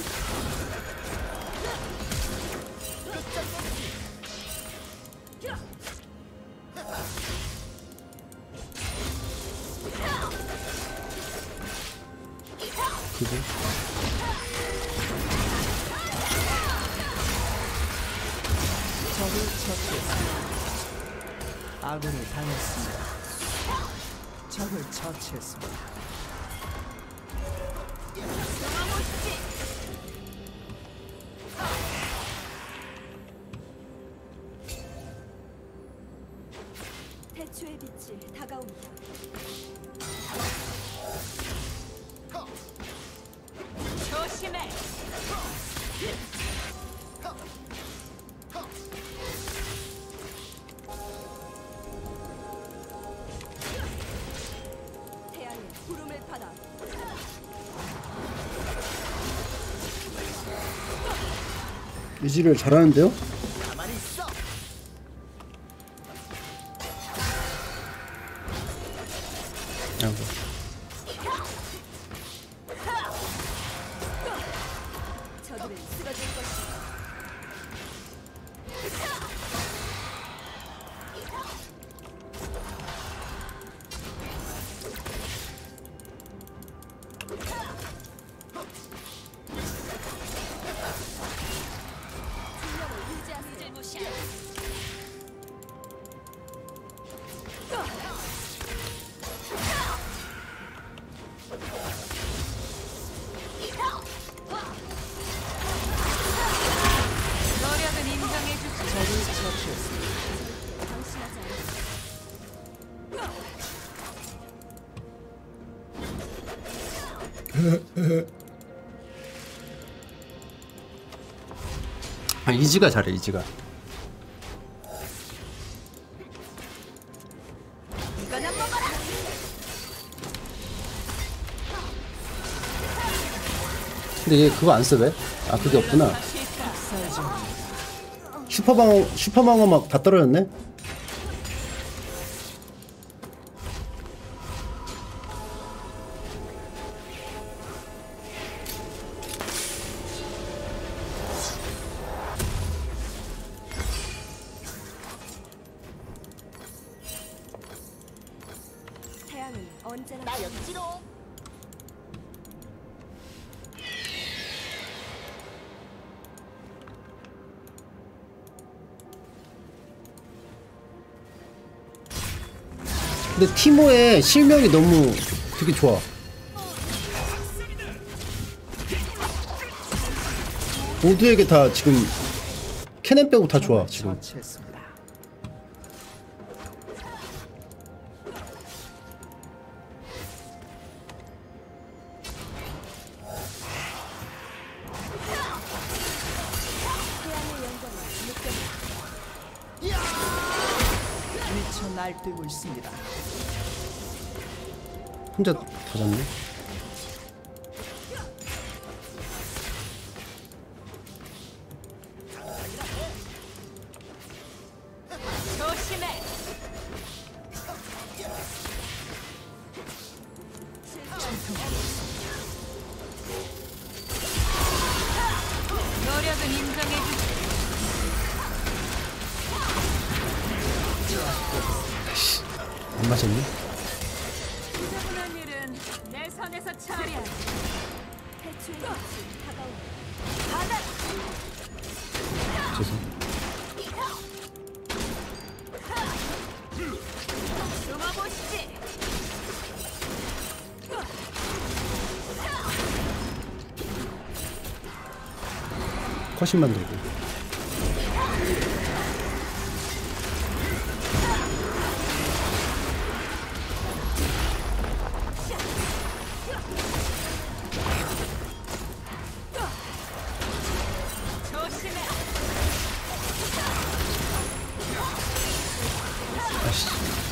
그지? 적을 처치했습니다. 아군이 당했습니다. 적을 처치했습니다. 태초의 빛이 다가옵니다. 조심해. 태양의 부름을 받아 이지를 잘하는데요? 가만히 있어. 아이고. 저들은 쓰러질 것이다. 진영을 유지하세요. 무시야. 노력은 인정해 주지. 적을 처치했습니다. 방심하지 않아요. 아 이지가 잘해 이지가. 근데 얘 그거 안 써 왜? 아 그게 없구나. 슈퍼방어 슈퍼방어 막 다 떨어졌네. 태양은 언제나 나였지롱. 근데 티모의 실명이 너무 되게 좋아. 모두에게 다 지금 캐넨 빼고 다 좋아 지금. 미쳐 날뛰고 있습니다. 혼자 다 잡네. 조심해. 노력은 인정해주지. 안 맞았니? 지저분한 일은 내 선에서 처리하지. 해초의 빛이 다가온다. 죄송. 숨어보시지. 컷신 만들고. 조심해. 아씨.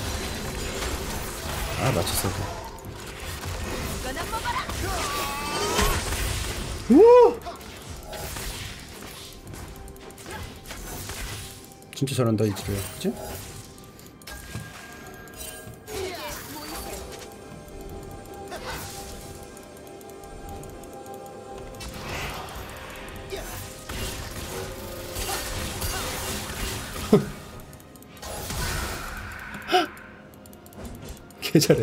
아 맞췄어. 이거나 먹어라. 우! 진짜 잘한다 이 집에, 그치? 개 잘해.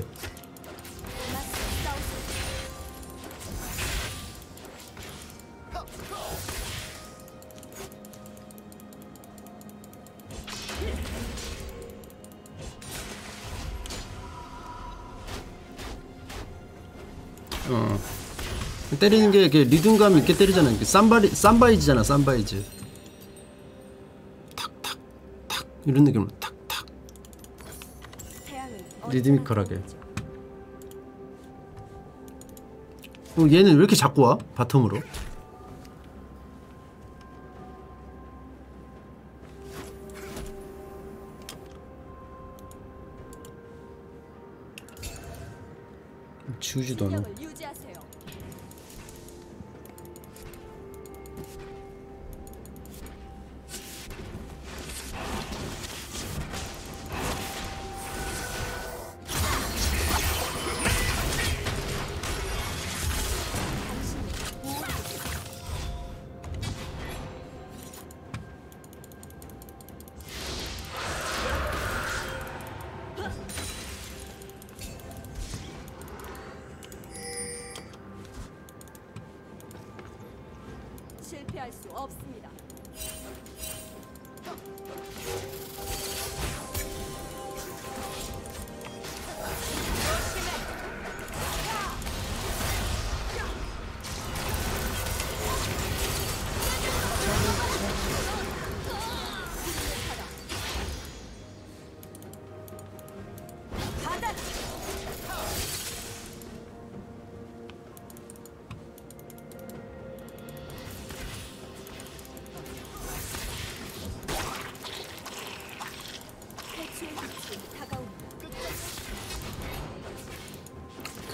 어. 때리는 게 이렇게 리듬감 있게 때리잖아. 이게 삼바리 삼바이즈잖아. 삼바이즈. 탁탁 탁 이런 느낌으로 탁탁. 태양은 리드미컬하게. 어, 얘는 왜 이렇게 자꾸 와? 바텀으로. 지우지도 않아. 균형을 유지하세요. 실패할 수 없습니다.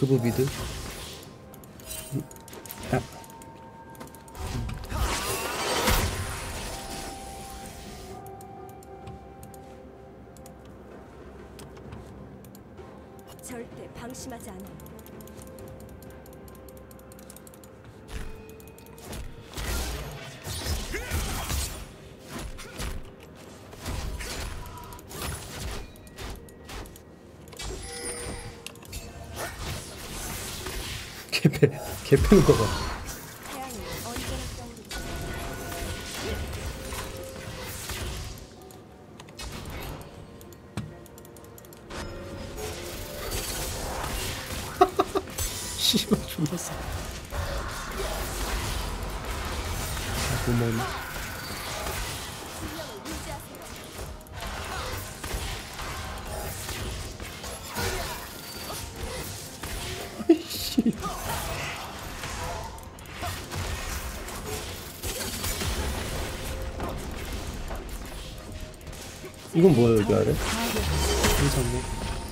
그부 미드. 음, 아. 절대 방심하지 않아. 개패 개패는 거 봐. 태양은 언제나 떠오르지. 씨발 존나 세. 아, 고마워. 아이씨. 이건 뭐야 여기 아래? 감사합니다.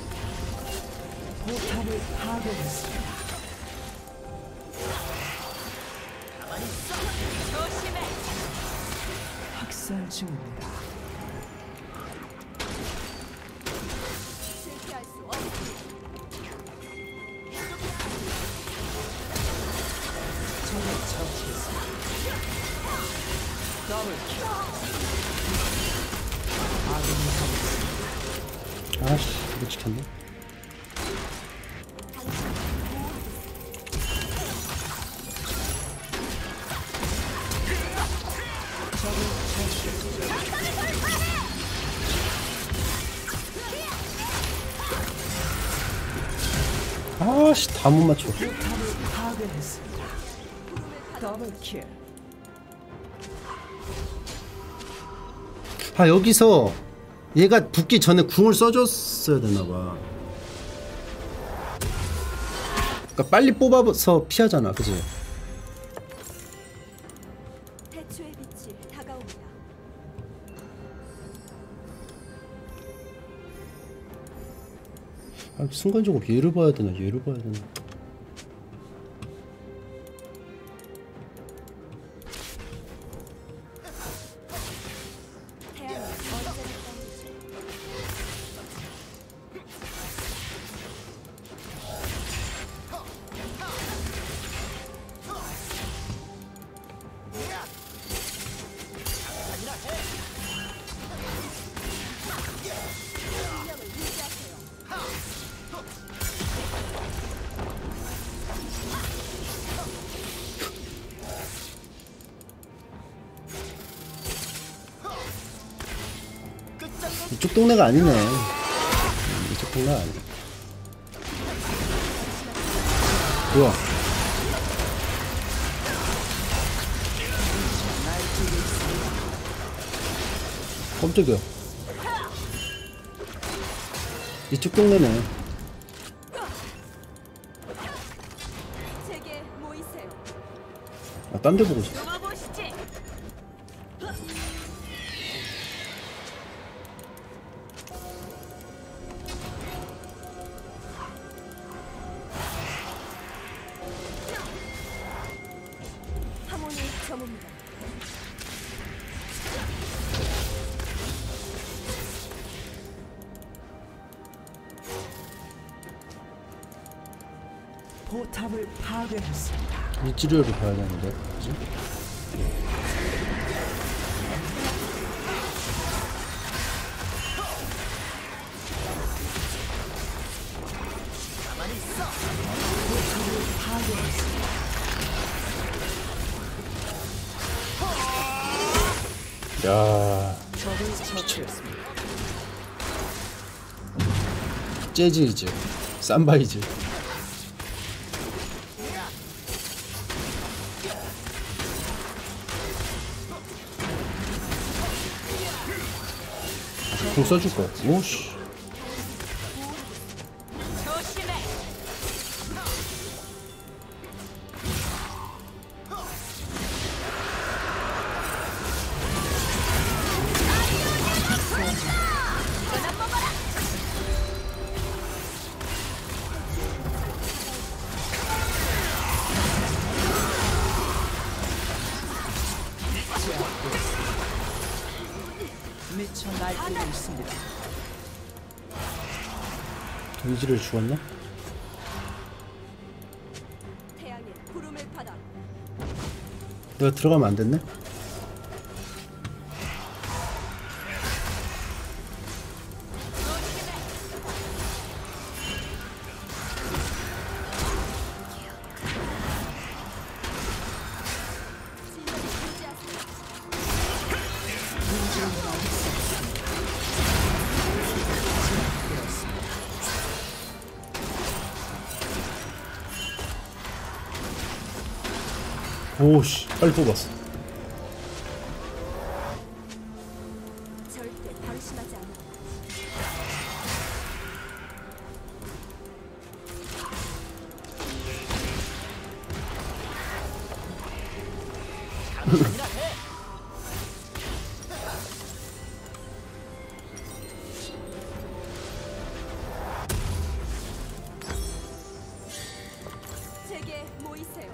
실패할 수 없습니다. 아씨 이거 지켰네. 아씨 다 못 맞춰. 아 여기서 얘가 붙기 전에 궁을 써줬어야 되나봐. 그러니까 빨리 뽑아서 피하잖아, 그지? 태초의 빛이 다가옵니다. 아, 순간적으로 얘를 봐야 되나, 얘를 봐야 되나. 태양은 언제나 떠오르지. 신념을 유지하세요. 이쪽 동네가 아니네. 음, 이쪽 동네가 아니네. 뭐야? 깜짝이야. 이쪽 동네네. 제게 모이세요. 아, 딴 데 보고 있어. 보시지. 하모니 점입니다. 포탑을 파괴했습니다. 위치료를 봐야 되는데, 그지? 야, 적을 처치했습니다. 재즈이즈, 삼바이즈. 공 써줄 거야. 오씨. 미쳐 날뛰고 있습니다. 의지를 죽었나? 태양의 구름을 받아. 내가 들어가면 안 됐네? 오씨 빨리 뽑았어. 절대 방심하지 않아. 제게 모이세요.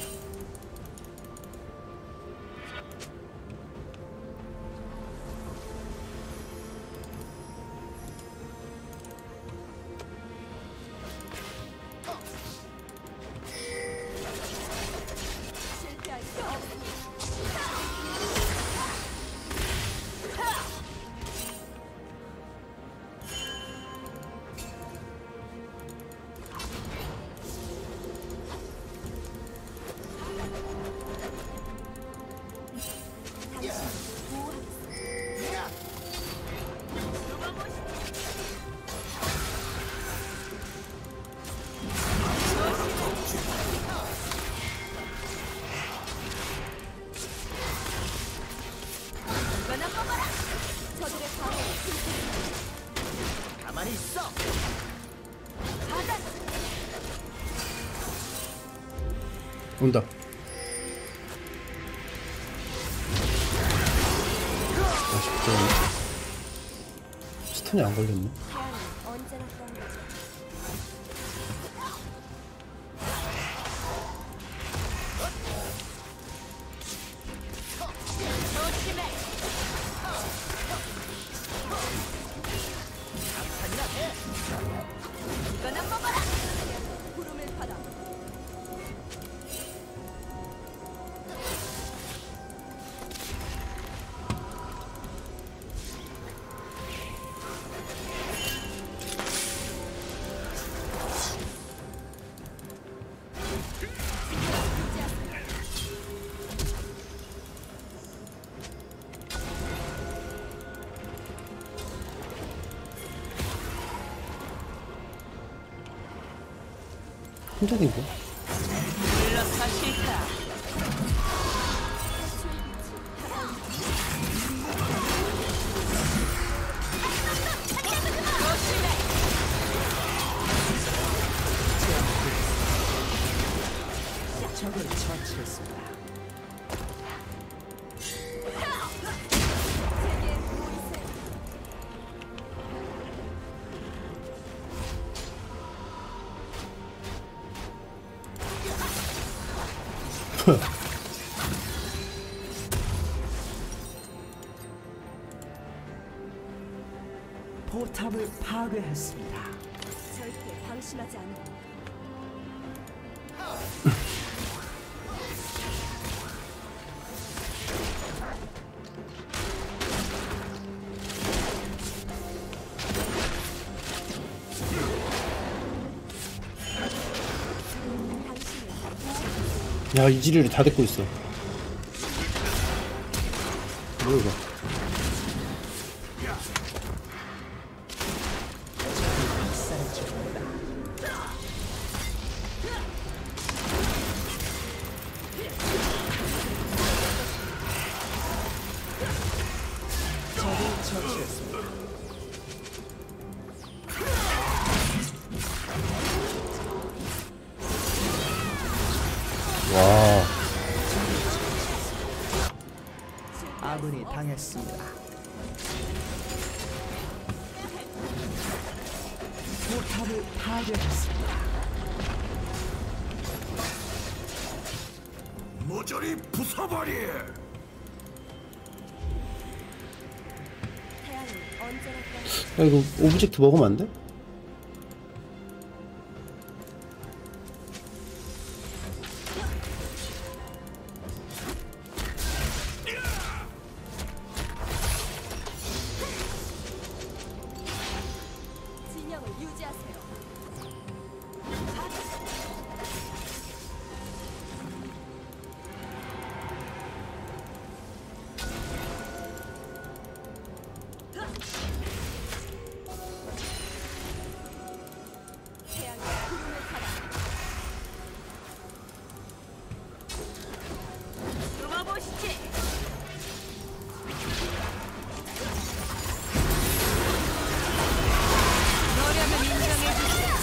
실패할 수 없습니다. 저들의 방어를 가만히 있어. 온다. 아쉽죠. 스턴이 안 걸렸네. 태양은 언제나 떠오르죠. 구름을 받아. 혼자 된 거야? 물러서실까? 적을 처치했습니다. 제게 모이세요. 포탑을 파괴했습니다. 절대 방심하지 않아. 야 이지리를 다 데리고 있어. 뭐야 이거? 적을 처치했습니다. 와. 아군이 당했습니다. 포탑을 파괴했습니다. 모조리 부숴버리. 언제나 야, 이거 오브젝트 먹으면 안 돼? 진영을 유지하세요. 태양의 구름을 타라. 숨어보시지. 노력을 인정해 주세요.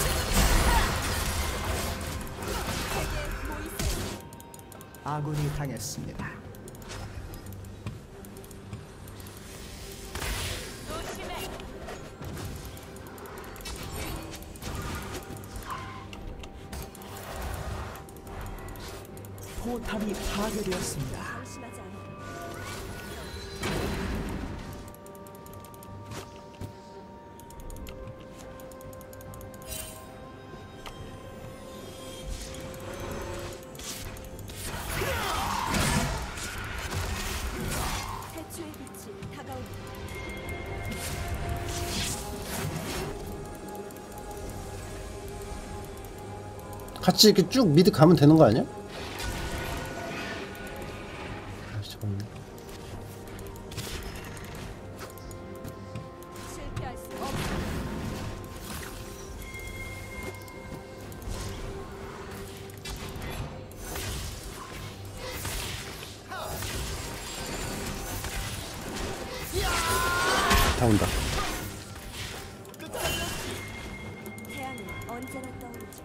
세계 모이세요. 아군이 당했습니다. 조심해. 포탑이 파괴되었습니다. 방심하지 않아. 태초의 빛이 다가옵니다. 같이 이렇게 쭉 미드 가면 되는 거 아니야? 아, 잠깐만. 실패할 수 없어. 다 온다. 태양은 언제나 떠오르죠.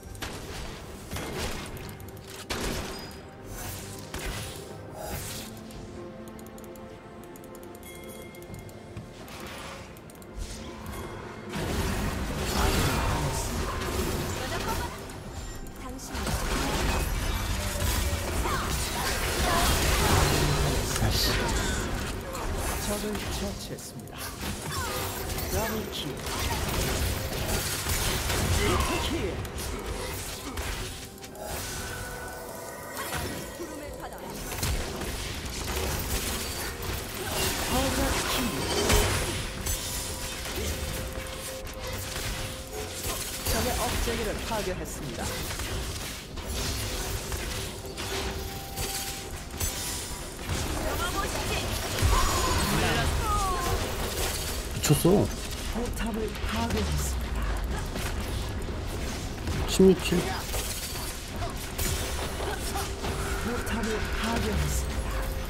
당신 아이씨. 적을 처치했습니다. 더블킬. 킬. 구름을 받아. 적의 억제기를 파괴했습니다. 미쳤어. 포탑을 파괴했습니다. 십육 킬. 포탑을 파괴했습니다.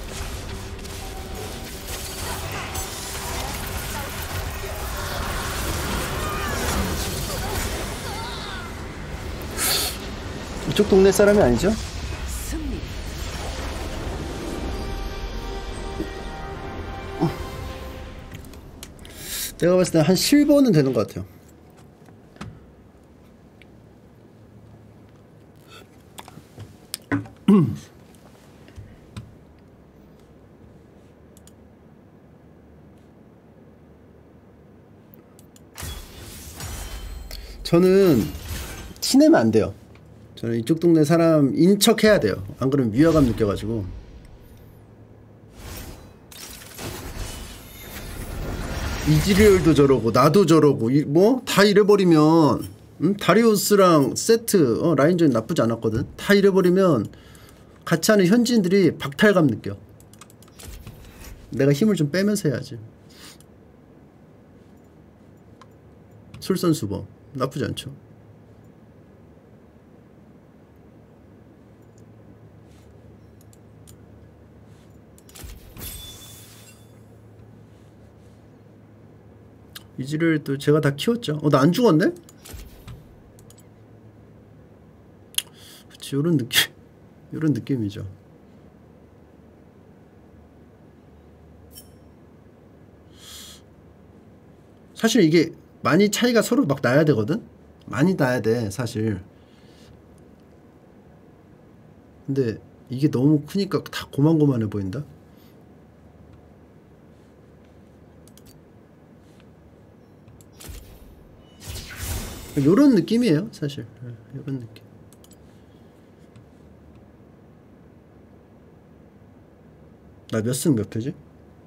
이쪽 동네 사람이 아니죠? 승리. 내가 봤을 때 한 실버는 되는 것 같아요. 저는 티내면 안 돼요. 저는 이쪽 동네 사람인 척 해야 돼요. 안 그러면 위화감 느껴가지고. 이즈리얼도 저러고 나도 저러고 뭐 다 잃어버리면 음? 다리우스랑 세트 어, 라인전 나쁘지 않았거든. 다 잃어버리면 같이 하는 현지인들이 박탈감 느껴. 내가 힘을 좀 빼면서 해야지. 솔선수범 나쁘지 않죠. 이지를 또 제가 다 키웠죠. 어, 나 안 죽었네? 그치, 요런 느낌, 요런 느낌이죠. 사실 이게 많이 차이가 서로 막 나야 되거든? 많이 나야 돼, 사실. 근데 이게 너무 크니까 다 고만고만해 보인다? 요런 느낌이에요 사실. 예, 요런 느낌. 나 몇 승 몇 패지?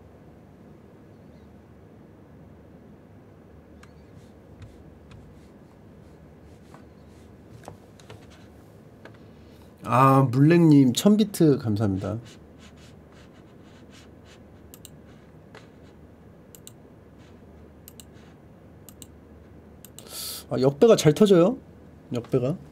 아 물랭님 천 비트 감사합니다. 아 역배가 잘 터져요. 역배가